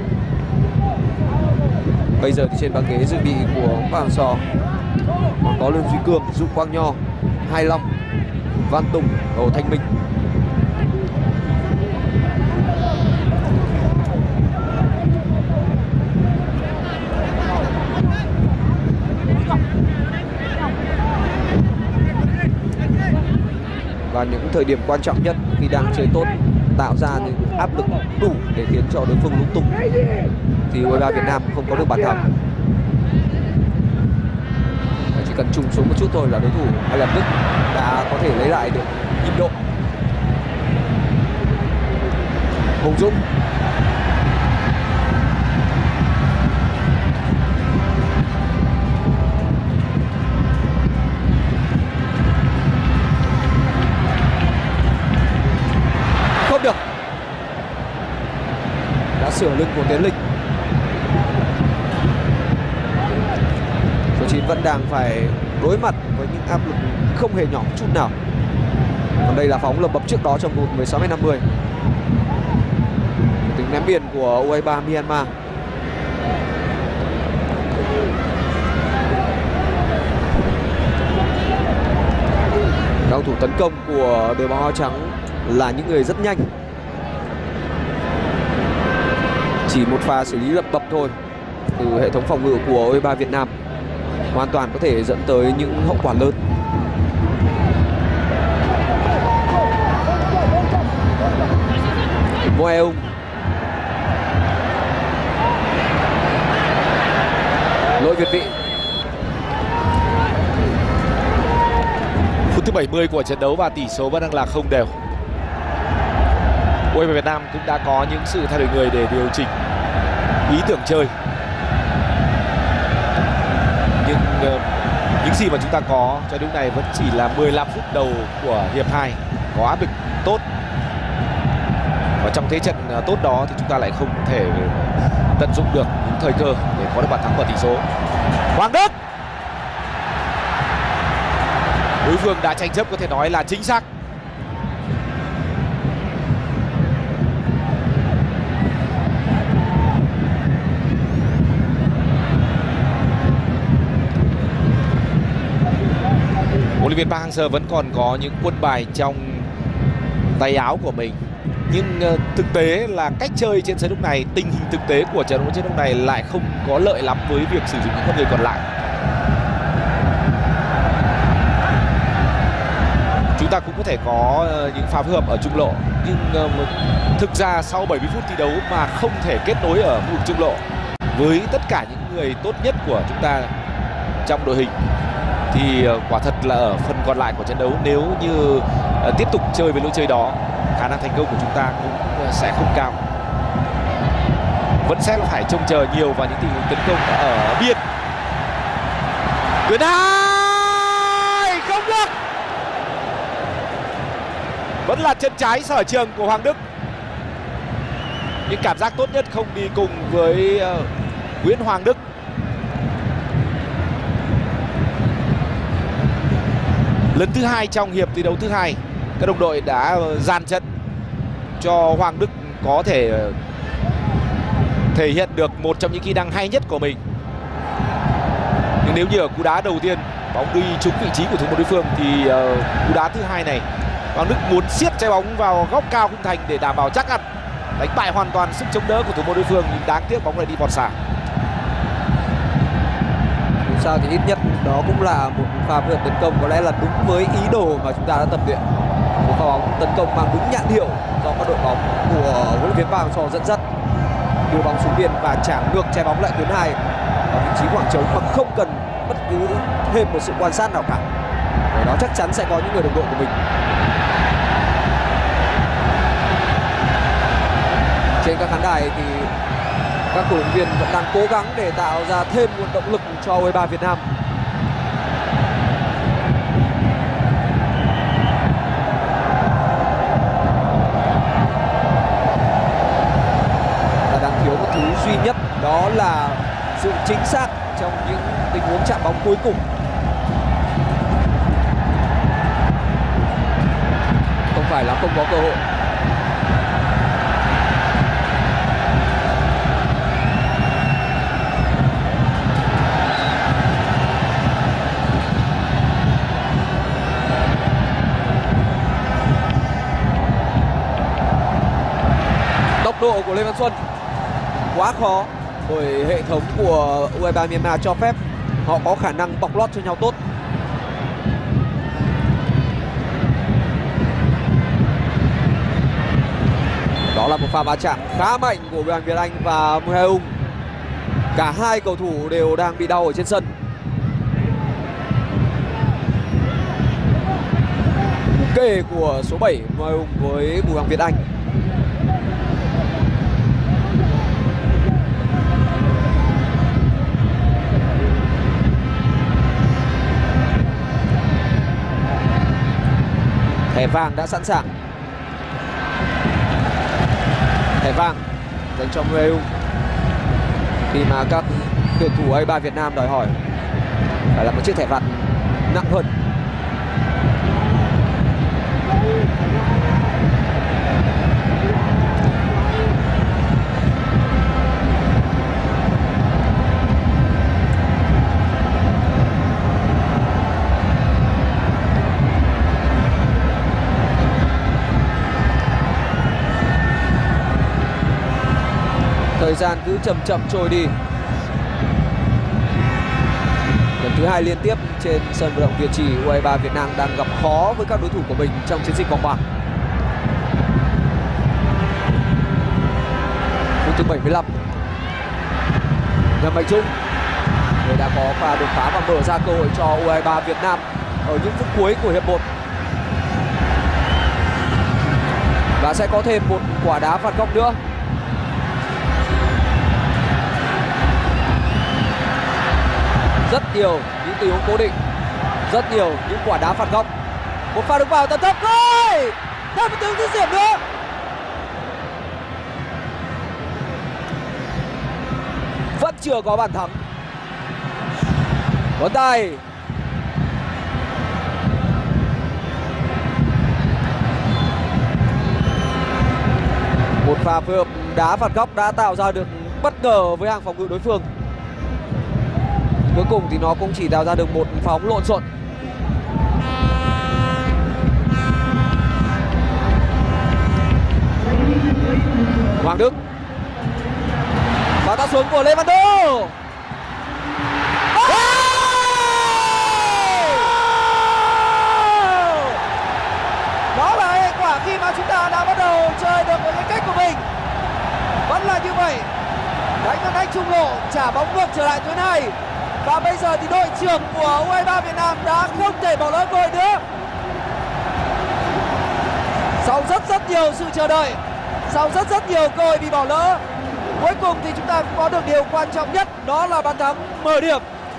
Bây giờ thì trên băng ghế dự bị của Park Hang-seo còn có Lương Duy Cương, Dũng Quang Nho, Hai Long, Văn Tùng, Hồ Thanh Minh. Và những thời điểm quan trọng nhất khi đang chơi tốt, tạo ra những áp lực đủ để khiến cho đối phương lung tung, thì u hai mươi ba Việt Nam không có được bàn thắng. Chỉ cần trùng xuống một chút thôi là đối thủ ngay lập tức đã có thể lấy lại được nhịp độ. Hùng Dũng, không được, đã sửa lưng của Tiến Linh. Số chín vẫn đang phải đối mặt với những áp lực không hề nhỏ chút nào. Còn đây là phóng lồng bập trước đó trong vòng mười sáu mét năm mươi. Tính ném biên của u hai mươi ba Myanmar. Cầu thủ tấn công của đội bóng áo trắng là những người rất nhanh. Chỉ một pha xử lý lập bập thôi từ hệ thống phòng ngự của u hai mươi ba Việt Nam hoàn toàn có thể dẫn tới những hậu quả lớn. Moeung, lỗi việt vị. Phút thứ bảy mươi của trận đấu và tỷ số vẫn đang là không đều. u hai mươi ba Việt Nam cũng đã có những sự thay đổi người để điều chỉnh ý tưởng chơi. Nhưng uh, những gì mà chúng ta có cho đến lúc này vẫn chỉ là mười lăm phút đầu của hiệp hai, có áp lực tốt. Và trong thế trận uh, tốt đó thì chúng ta lại không thể tận dụng được những thời cơ để có được bàn thắng và tỷ số. Hoàng Đức, đối phương đã tranh chấp có thể nói là chính xác. Huấn luyện viên Park Hang-seo vẫn còn có những quân bài trong tay áo của mình, nhưng uh, thực tế là cách chơi trên sân lúc này, tình hình thực tế của trận đấu trên lúc này lại không có lợi lắm với việc sử dụng những con người còn lại. Chúng ta cũng có thể có uh, những pha phối hợp ở trung lộ, nhưng uh, thực ra sau bảy mươi phút thi đấu mà không thể kết nối ở khu vực trung lộ với tất cả những người tốt nhất của chúng ta trong đội hình, thì quả thật là ở phần còn lại của trận đấu, nếu như uh, tiếp tục chơi với lối chơi đó, khả năng thành công của chúng ta cũng uh, sẽ không cao. Vẫn sẽ phải trông chờ nhiều vào những tình huống tấn công ở biên. Tuyến hai không được, vẫn là chân trái sở trường của Hoàng Đức. Nhưng cảm giác tốt nhất không đi cùng với uh, Nguyễn Hoàng Đức. Lần thứ hai trong hiệp thi đấu thứ hai, các đồng đội đã dàn trận cho Hoàng Đức có thể thể hiện được một trong những kỹ năng hay nhất của mình. Nhưng nếu như ở cú đá đầu tiên bóng đi trúng vị trí của thủ môn đối phương, thì uh, cú đá thứ hai này Hoàng Đức muốn siết trái bóng vào góc cao khung thành để đảm bảo chắc ăn, đánh bại hoàn toàn sức chống đỡ của thủ môn đối phương, nhưng đáng tiếc bóng lại đi vọt xa. Sao thì ít nhất đó cũng là một pha phối hợp tấn công có lẽ là đúng với ý đồ mà chúng ta đã tập luyện. Một pha bóng tấn công mang đúng nhãn hiệu do các đội bóng của huấn luyện viên Park Hang-seo dẫn dắt, đưa bóng xuống biên và trả ngược trái bóng lại tuyến hai ở vị trí khoảng trống mà không cần bất cứ thêm một sự quan sát nào cả. Ở đó chắc chắn sẽ có những người đồng đội của mình. Trên các khán đài thì các cổ động viên vẫn đang cố gắng để tạo ra thêm nguồn động lực cho u hai mươi ba Việt Nam. Ta đang thiếu một thứ duy nhất, đó là sự chính xác trong những tình huống chạm bóng cuối cùng. phải là không có cơ hội. Tốc độ của Lê Văn Xuân quá khó bởi hệ thống của u hai ba Myanmar cho phép. Họ có khả năng bọc lót cho nhau tốt. Đó là một pha va chạm khá mạnh của Đoàn Việt Anh và Mu Hae-ung. Cả hai cầu thủ đều đang bị đau ở trên sân. Kê của số bảy Mu Hae-ung với Bùi Hoàng Việt Anh. Thẻ vàng đã sẵn sàng. Thẻ vàng dành cho Mu Hae-ung khi mà các tuyển thủ u hai ba Việt Nam đòi hỏi phải là một chiếc thẻ vàng nặng hơn. Thời gian cứ chậm chậm trôi đi. Lần thứ hai liên tiếp trên sân vận động Việt Trì, u hai ba Việt Nam đang gặp khó với các đối thủ của mình trong chiến dịch vòng bảng. Phút thứ bảy mươi lăm, Nhâm Mạnh Trung người đã có pha đột phá và mở ra cơ hội cho u hai ba Việt Nam ở những phút cuối của hiệp một. Và sẽ có thêm một quả đá phạt góc nữa. Rất nhiều những tình huống cố định, rất nhiều những quả đá phạt góc. Một pha được vào tầm thấp rồi, thêm một tiếng dứt điểm nữa. Vẫn chưa có bàn thắng. Có tay. Một pha phối hợp đá phạt góc đã tạo ra được bất ngờ với hàng phòng ngự đối phương. Cuối cùng thì nó cũng chỉ tạo ra được một pha bóng lộn xộn. Hoàng Đức. Và ta xuống của Lê Văn Đô. Đó là hệ quả khi mà chúng ta đã bắt đầu chơi được với cái cách của mình. Vẫn là như vậy. Đánh ngăn cách trung lộ, trả bóng ngược trở lại tuyến hai. Và bây giờ thì đội trưởng của u hai ba Việt Nam đã không thể bỏ lỡ cơ hội nữa. Sau rất rất nhiều sự chờ đợi, sau rất rất nhiều cơ hội bị bỏ lỡ, cuối cùng thì chúng ta cũng có được điều quan trọng nhất, đó là bàn thắng mở điểm.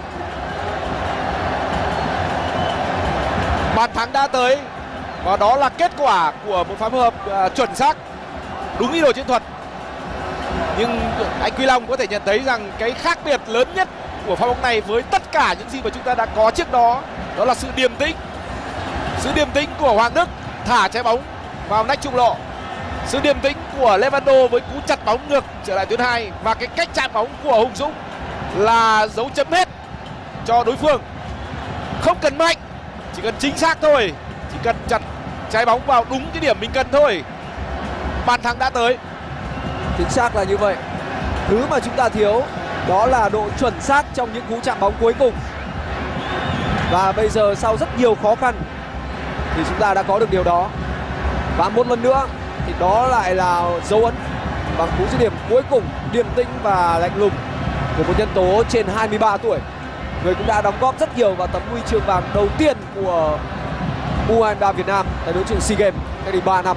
Bàn thắng đã tới và đó là kết quả của một pha phối hợp uh, chuẩn xác, đúng ý đồ chiến thuật. Nhưng anh Quy Long có thể nhận thấy rằng cái khác biệt lớn nhất của pha bóng này với tất cả những gì mà chúng ta đã có trước đó, đó là sự điềm tĩnh. Sự điềm tĩnh của Hoàng Đức thả trái bóng vào nách trung lộ. Sự điềm tĩnh của Lê Văn Đô với cú chặt bóng ngược trở lại tuyến hai. Và cái cách chạm bóng của Hùng Dũng là dấu chấm hết cho đối phương. Không cần mạnh, chỉ cần chính xác thôi. Chỉ cần chặt trái bóng vào đúng cái điểm mình cần thôi. Bàn thắng đã tới. Chính xác là như vậy. Thứ mà chúng ta thiếu đó là độ chuẩn xác trong những cú chạm bóng cuối cùng. Và bây giờ sau rất nhiều khó khăn thì chúng ta đã có được điều đó. Và một lần nữa thì đó lại là dấu ấn bằng cú dứt điểm cuối cùng điềm tĩnh và lạnh lùng của một nhân tố trên hai mươi ba tuổi, người cũng đã đóng góp rất nhiều vào tấm huy chương vàng đầu tiên của u hai ba Việt Nam tại đấu trường SEA Games cách đây ba năm.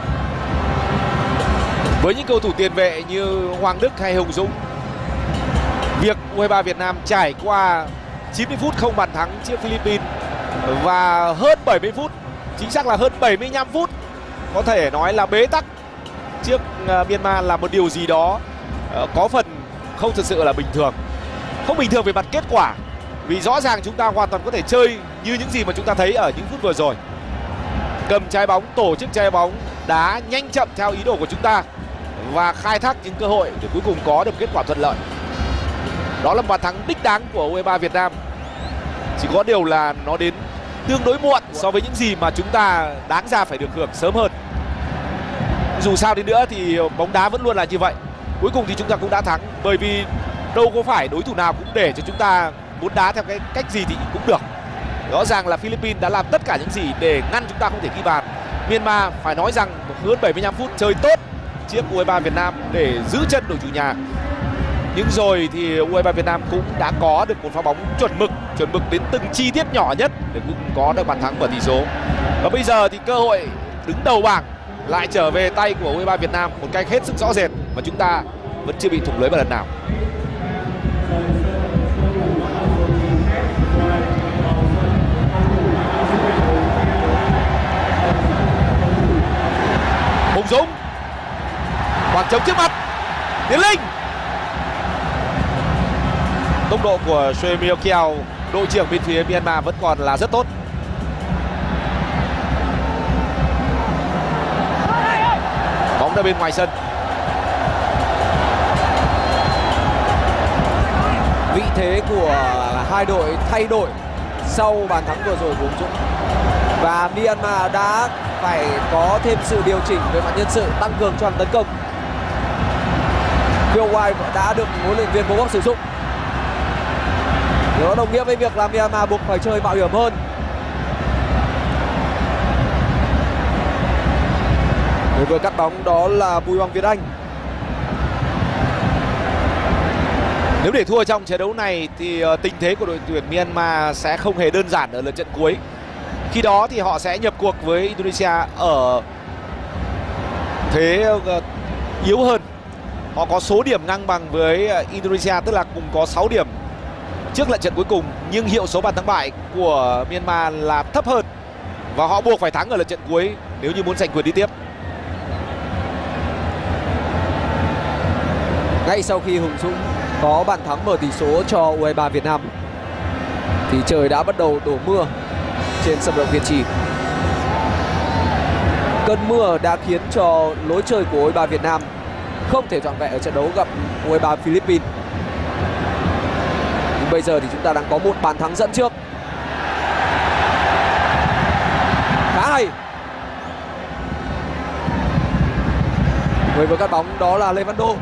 Với những cầu thủ tiền vệ như Hoàng Đức hay Hùng Dũng, việc u hai ba Việt Nam trải qua chín mươi phút không bàn thắng trước Philippines và hơn bảy mươi phút, chính xác là hơn bảy mươi lăm phút, có thể nói là bế tắc trước uh, Myanmar là một điều gì đó uh, có phần không thực sự là bình thường. Không bình thường về mặt kết quả, vì rõ ràng chúng ta hoàn toàn có thể chơi như những gì mà chúng ta thấy ở những phút vừa rồi. cầm trái bóng, tổ chức trái bóng, đá nhanh chậm theo ý đồ của chúng ta và khai thác những cơ hội để cuối cùng có được kết quả thuận lợi. Đó là bàn thắng đích đáng của u hai ba Việt Nam. Chỉ có điều là nó đến tương đối muộn so với những gì mà chúng ta đáng ra phải được hưởng sớm hơn. Dù sao đi nữa thì bóng đá vẫn luôn là như vậy. Cuối cùng thì chúng ta cũng đã thắng, bởi vì đâu có phải đối thủ nào cũng để cho chúng ta muốn đá theo cái cách gì thì cũng được. Rõ ràng là Philippines đã làm tất cả những gì để ngăn chúng ta không thể ghi bàn. Myanmar phải nói rằng hơn bảy mươi lăm phút chơi tốt trước u hai ba Việt Nam để giữ chân đội chủ nhà. Nhưng rồi thì u hai ba Việt Nam cũng đã có được một pha bóng chuẩn mực, chuẩn mực đến từng chi tiết nhỏ nhất để cũng có được bàn thắng mở tỷ số. Và bây giờ thì cơ hội đứng đầu bảng lại trở về tay của u hai ba Việt Nam một cách hết sức rõ rệt và chúng ta vẫn chưa bị thủng lưới một lần nào. Hùng Dũng, khoảng trống trước mặt, Tiến Linh. Tốc độ của Sue Myo Keo, đội trưởng bên phía Myanmar vẫn còn là rất tốt. Bóng ra bên ngoài sân. Vị thế của hai đội thay đổi sau bàn thắng vừa rồi của Hùng Dũng. Và Myanmar đã phải có thêm sự điều chỉnh về mặt nhân sự, tăng cường cho tấn công. Phil White đã được huấn luyện viên Bob Bob sử dụng. Nó đồng nghĩa với việc là Myanmar buộc phải chơi mạo hiểm hơn. Người vừa cắt bóng đó là Bùi Hoàng Việt Anh. Nếu để thua trong trận đấu này thì tình thế của đội tuyển Myanmar sẽ không hề đơn giản ở lượt trận cuối. Khi đó thì họ sẽ nhập cuộc với Indonesia ở thế yếu hơn. Họ có số điểm ngang bằng với Indonesia, tức là cùng có sáu điểm trước lượt trận cuối cùng, nhưng hiệu số bàn thắng bại của Myanmar là thấp hơn và họ buộc phải thắng ở lượt trận cuối nếu như muốn giành quyền đi tiếp. Ngay sau khi Hùng Dũng có bàn thắng mở tỷ số cho u hai ba Việt Nam thì trời đã bắt đầu đổ mưa trên sân vận động Việt Trì. Cơn mưa đã khiến cho lối chơi của u hai ba Việt Nam không thể trọn vẹn ở trận đấu gặp u hai ba Philippines. Nhưng bây giờ thì chúng ta đang có một bàn thắng dẫn trước. Khá hay. Người vừa cắt bóng đó là Lê Văn Đô.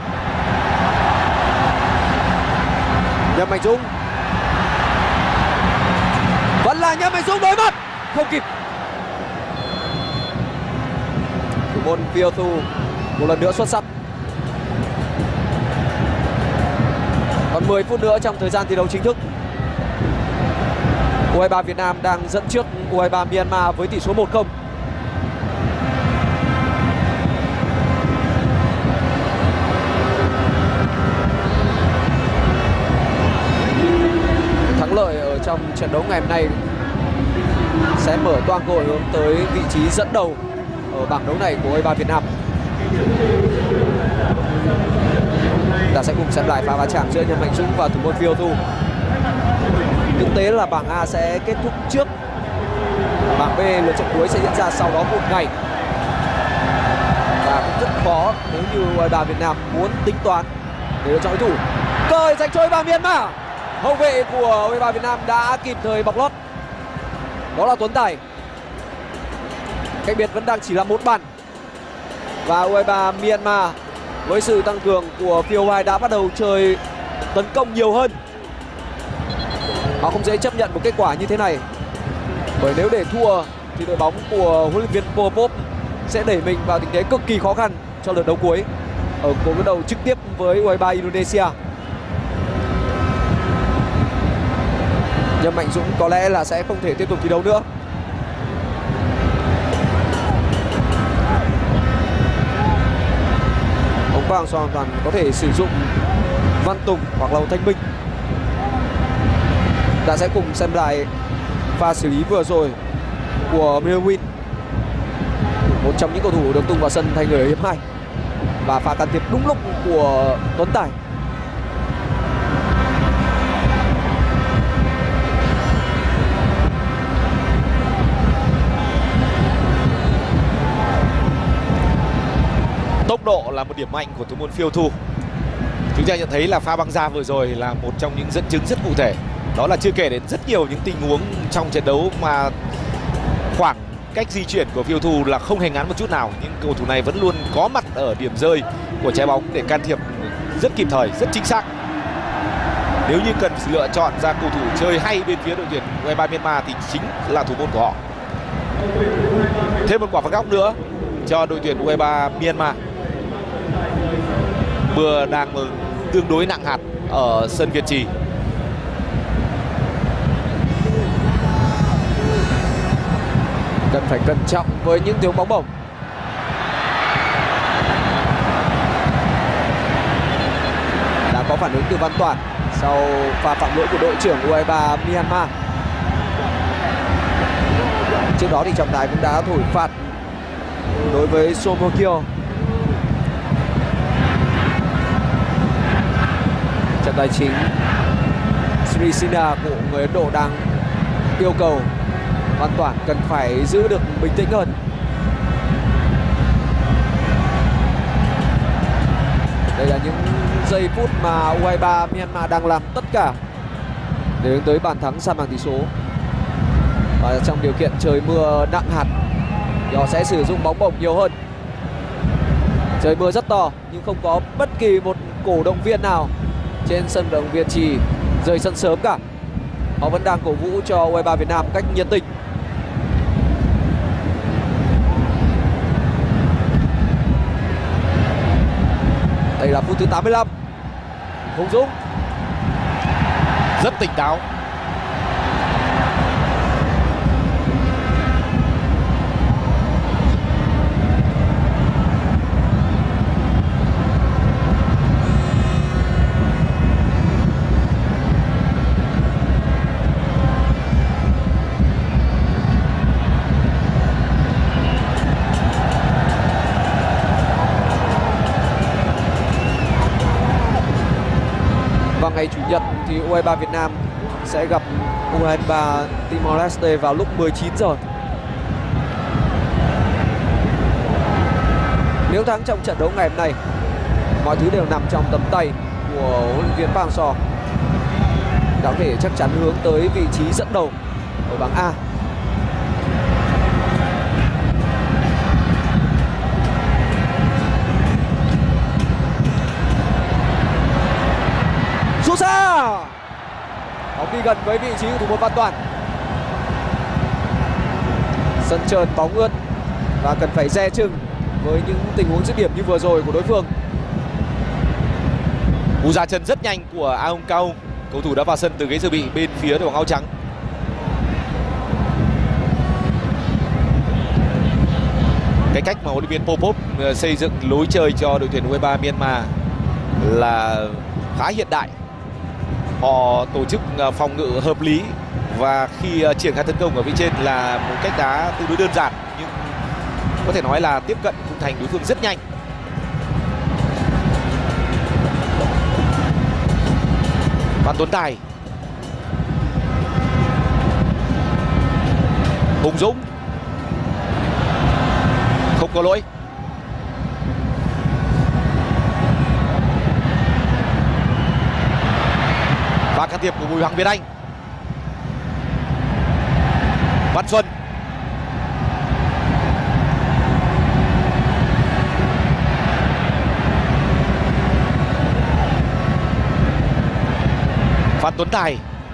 Nhâm Mạnh Dũng. Vẫn là Nhâm Mạnh Dũng đối mặt, không kịp. Thủ môn Piotr một lần nữa xuất sắc. Còn mười phút nữa trong thời gian thi đấu chính thức. u hai ba Việt Nam đang dẫn trước u hai ba Myanmar với tỷ số một không. Thắng lợi ở trong trận đấu ngày hôm nay sẽ mở toang cơ hội hướng tới vị trí dẫn đầu ở bảng đấu này của u hai ba Việt Nam. Ta sẽ cùng xem lại pha va chạm giữa Nhâm Mạnh Dũng và thủ môn Piotr. Thực tế là bảng A sẽ kết thúc trước. Bảng B lượt trận cuối sẽ diễn ra sau đó một ngày. Và cũng rất khó nếu như u hai ba Việt Nam muốn tính toán để lựa chọn đối thủ. Cơ hội dành cho u hai ba Myanmar. Hậu vệ của u hai ba Việt Nam đã kịp thời bọc lót. Đó là Tuấn Tài. Cách biệt vẫn đang chỉ là một bàn. Và u hai ba Myanmar với sự tăng cường của Phil White đã bắt đầu chơi tấn công nhiều hơn. Họ không dễ chấp nhận một kết quả như thế này, bởi nếu để thua thì đội bóng của huấn luyện viên Bob Bob sẽ đẩy mình vào tình thế cực kỳ khó khăn cho lượt đấu cuối ở cuộc đối đầu trực tiếp với u hai ba Indonesia. Nhâm Mạnh Dũng có lẽ là sẽ không thể tiếp tục thi đấu nữa. Ông Quang hoàn toàn có thể sử dụng Văn Tùng hoặc là Thanh Minh. Ta sẽ cùng xem lại pha xử lý vừa rồi của Melwin, một trong những cầu thủ được tung vào sân thay người hiếm hai, và pha can thiệp đúng lúc của Tuấn Tài. tốc độ là một điểm mạnh của thủ môn phiêu thu. Chúng ta nhận thấy là pha băng ra vừa rồi là một trong những dẫn chứng rất cụ thể. Đó là chưa kể đến rất nhiều những tình huống trong trận đấu mà khoảng cách di chuyển của phiêu thu là không hề ngắn một chút nào. Nhưng cầu thủ này vẫn luôn có mặt ở điểm rơi của trái bóng để can thiệp rất kịp thời, rất chính xác. Nếu như cần lựa chọn ra cầu thủ chơi hay bên phía đội tuyển u hai ba Myanmar thì chính là thủ môn của họ. Thêm một quả phạt góc nữa cho đội tuyển u hai ba Myanmar. Mưa đang tương đối nặng hạt ở sân Việt Trì. Cần phải cẩn trọng với những tiếng bóng bổng. Đã có phản ứng từ Văn Toản sau pha phạm lỗi của đội trưởng u hai ba Myanmar. Trước đó thì trọng tài cũng đã thổi phạt đối với Somokyo. Trọng tài chính Sri Sinha của người Ấn Độ đang yêu cầu Văn Toản cần phải giữ được bình tĩnh hơn. Đây là những giây phút mà u hai ba Myanmar đang làm tất cả để hướng tới bàn thắng san bằng tỷ số. Và trong điều kiện trời mưa nặng hạt thì họ sẽ sử dụng bóng bổng nhiều hơn. Trời mưa rất to nhưng không có bất kỳ một cổ động viên nào trên sân vận động Việt Trì rời sân sớm cả. Họ vẫn đang cổ vũ cho u hai ba Việt Nam cách nhiệt tình. Đây là phút thứ tám mươi lăm. Hùng Dũng rất tỉnh táo. Vào ngày Chủ nhật thì u hai ba Việt Nam sẽ gặp u hai ba Timor Leste vào lúc mười chín giờ. Nếu thắng trong trận đấu ngày hôm nay, mọi thứ đều nằm trong tầm tay của huấn luyện viên Park Hang-seo. Đã có thể chắc chắn hướng tới vị trí dẫn đầu ở bảng A. Sút xa, bóng đi gần với vị trí của thủ môn Văn Toản. Sân trơn, bóng ướt và cần phải dè chừng với những tình huống dứt điểm như vừa rồi của đối phương. Cú ra chân rất nhanh của Aung Kaung, cầu thủ đã vào sân từ ghế dự bị bên phía đội bóng áo trắng. Cái cách mà huấn luyện viên Popov xây dựng lối chơi cho đội tuyển u hai ba Myanmar là khá hiện đại. Họ tổ chức phòng ngự hợp lý và khi triển khai tấn công ở vị trên là một cách đá tương đối đơn giản nhưng có thể nói là tiếp cận khung thành đối phương rất nhanh. Phan Tuấn Tài, Hùng Dũng không có lỗi. Và can thiệp của Bùi Hoàng Việt Anh. Văn Xuân, Phan Tuấn Tài,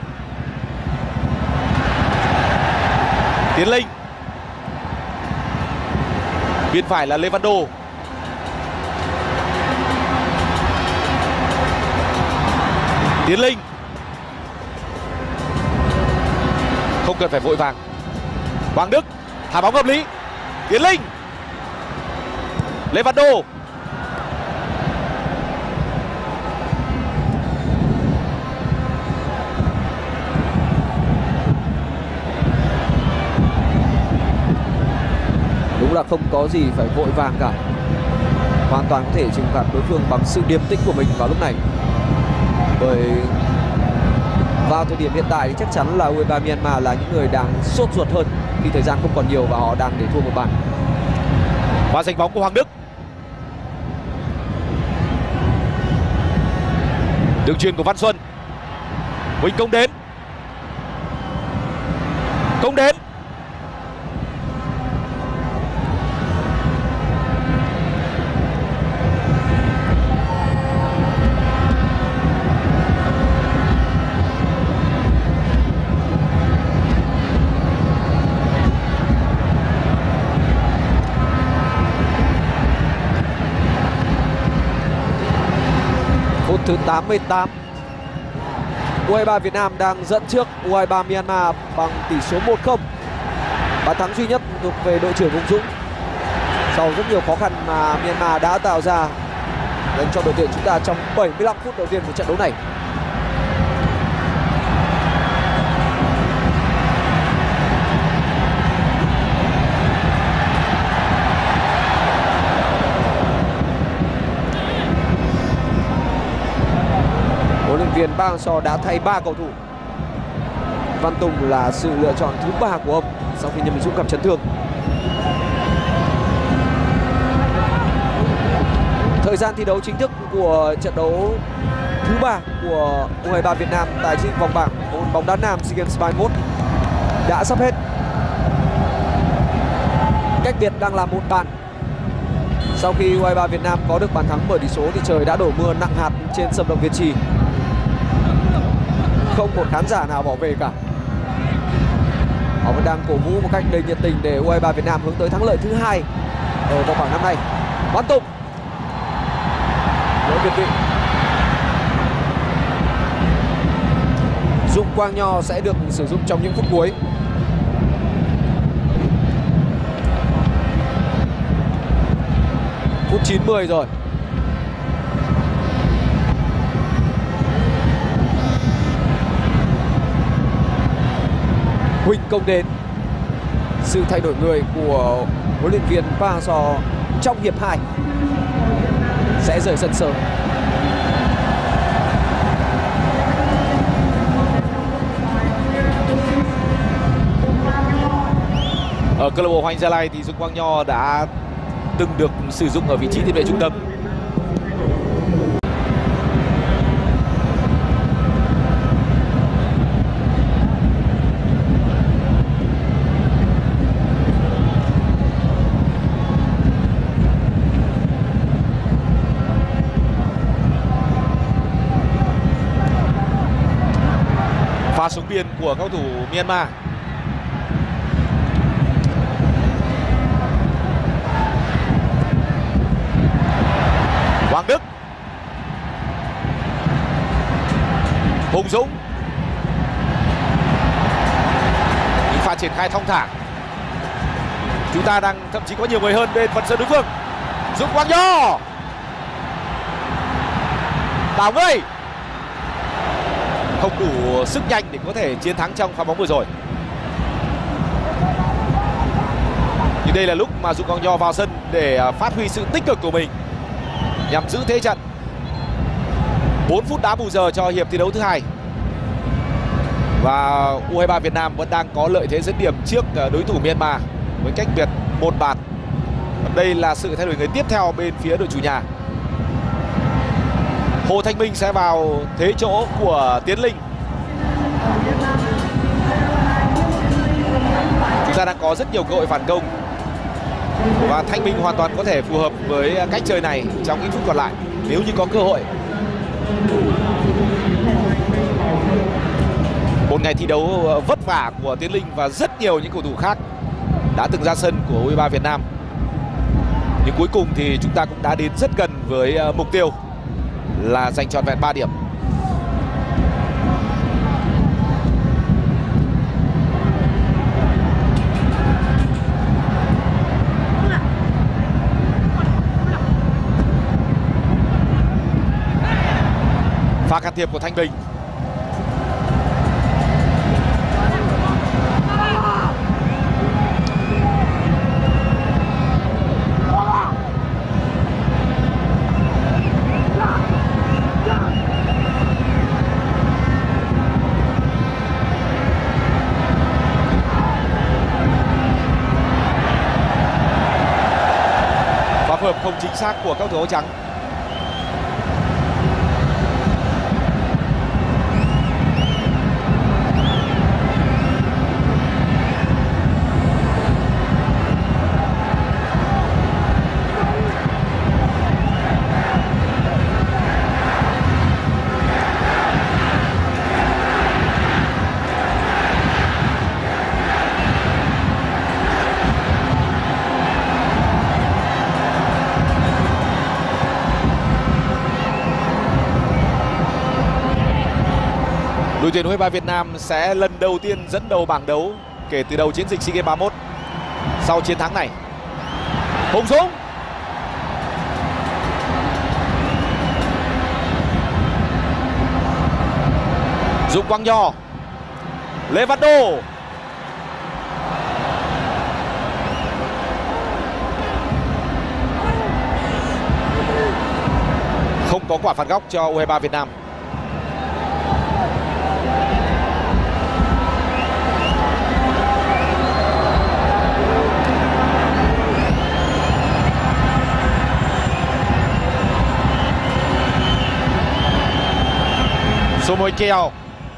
Tiến Linh, bên phải là Lê Văn Đô, Tiến Linh, không cần phải vội vàng. Hoàng Đức, thả bóng hợp lý, Tiến Linh, Lê Văn Đô, đúng là không có gì phải vội vàng cả. Hoàn toàn có thể trừng phạt đối phương bằng sự điềm tĩnh của mình vào lúc này. Bởi vào thời điểm hiện tại thì chắc chắn là u hai ba Myanmar là những người đang sốt ruột hơn khi thời gian không còn nhiều và họ đang để thua một bàn. Và giành bóng của Hoàng Đức. Đường chuyền của Văn Xuân. Huỳnh Công đến. Công đến. Phút thứ tám mươi tám. u hai ba Việt Nam đang dẫn trước u hai ba Myanmar bằng tỷ số một không. Bàn thắng duy nhất thuộc về đội trưởng Hùng Dũng sau rất nhiều khó khăn mà Myanmar đã tạo ra dành cho đội tuyển chúng ta trong bảy mươi lăm phút đầu tiên của trận đấu này. Huấn luyện viên Park Hang-seo đã thay ba cầu thủ. Văn Tùng là sự lựa chọn thứ ba của ông sau khi Nhâm Đình Dũng gặp chấn thương. Thời gian thi đấu chính thức của trận đấu thứ ba của u hai ba Việt Nam tại trên vòng bảng môn bóng đá nam SEA Games ba mươi mốt đã sắp hết. Cách biệt đang là một bàn. Sau khi u hai ba Việt Nam có được bàn thắng mở tỷ số thì trời đã đổ mưa nặng hạt trên sân vận động Việt Trì. Không một khán giả nào bỏ về cả. Họ vẫn đang cổ vũ một cách đầy nhiệt tình để u hai ba Việt Nam hướng tới thắng lợi thứ hai ở vòng bảng năm nay. Văn Tùng. Lỗi việt vị. Dũng Quang Nho sẽ được sử dụng trong những phút cuối. Phút chín mươi rồi. Huỳnh Công đến. Sự thay đổi người của huấn luyện viên Park Hang-seo trong hiệp hai sẽ rời sân sớm. Ở câu lạc bộ Hoàng Anh Gia Lai thì Dũng Quang Nho đã từng được sử dụng ở vị trí tiền vệ trung tâm. Pha xuống biên của cầu thủ Myanmar. Hoàng Đức. Hùng Dũng. Những pha triển khai thong thả. Chúng ta đang thậm chí có nhiều người hơn bên phần sân đối phương. Dũng Quang Nho. Bảo Ngươi. Không đủ sức nhanh để có thể chiến thắng trong pha bóng vừa rồi. Nhưng đây là lúc mà Dũng Quang Nho vào sân để phát huy sự tích cực của mình nhằm giữ thế trận. bốn phút đá bù giờ cho hiệp thi đấu thứ hai. Và u hai ba Việt Nam vẫn đang có lợi thế dẫn điểm trước đối thủ Myanmar với cách biệt một bàn. Đây là sự thay đổi người tiếp theo bên phía đội chủ nhà. Hồ Thanh Minh sẽ vào thế chỗ của Tiến Linh. Chúng ta đang có rất nhiều cơ hội phản công và Thanh Minh hoàn toàn có thể phù hợp với cách chơi này trong những phút còn lại nếu như có cơ hội. Một ngày thi đấu vất vả của Tiến Linh và rất nhiều những cầu thủ khác đã từng ra sân của u hai ba Việt Nam. Nhưng cuối cùng thì chúng ta cũng đã đến rất gần với mục tiêu là giành trọn vẹn ba điểm. Pha can thiệp của Thanh Bình. Pha phối hợp không chính xác của các cầu thủ áo trắng. Đội tuyển u hai ba Việt Nam sẽ lần đầu tiên dẫn đầu bảng đấu kể từ đầu chiến dịch SEA Games ba mươi mốt. Sau chiến thắng này, Hùng Dũng Dũng Quang Nho, Lê Văn Đô, không có quả phạt góc cho u hai ba Việt Nam. Số môi kèo.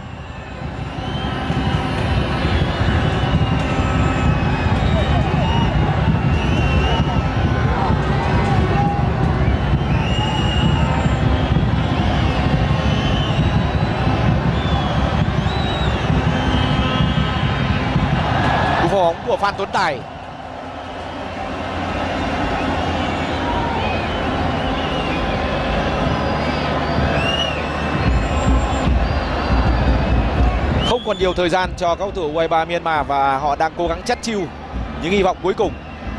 Cú phá bóng của Phan Tuấn Tài. Không còn nhiều thời gian cho các cầu thủ u hai ba Myanmar và họ đang cố gắng chắt chiu những hy vọng cuối cùng.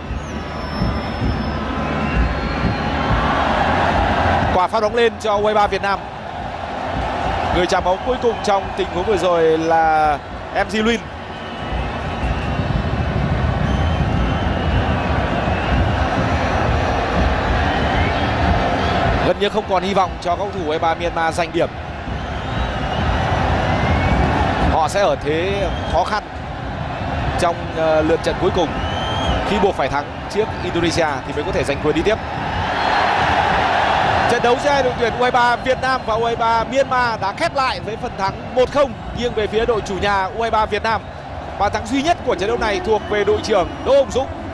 Quả phát bóng lên cho u hai ba Việt Nam. Người chạm bóng cuối cùng trong tình huống vừa rồi là em Ji-Lin. Gần như không còn hy vọng cho các cầu thủ u hai ba Myanmar giành điểm. Họ sẽ ở thế khó khăn trong uh, lượt trận cuối cùng. Khi buộc phải thắng trước Indonesia thì mới có thể giành quyền đi tiếp. Trận đấu giữa đội tuyển u hai ba Việt Nam và u hai ba Myanmar đã khép lại với phần thắng một không nghiêng về phía đội chủ nhà u hai ba Việt Nam. Bàn thắng duy nhất của trận đấu này thuộc về đội trưởng Đỗ Hùng Dũng.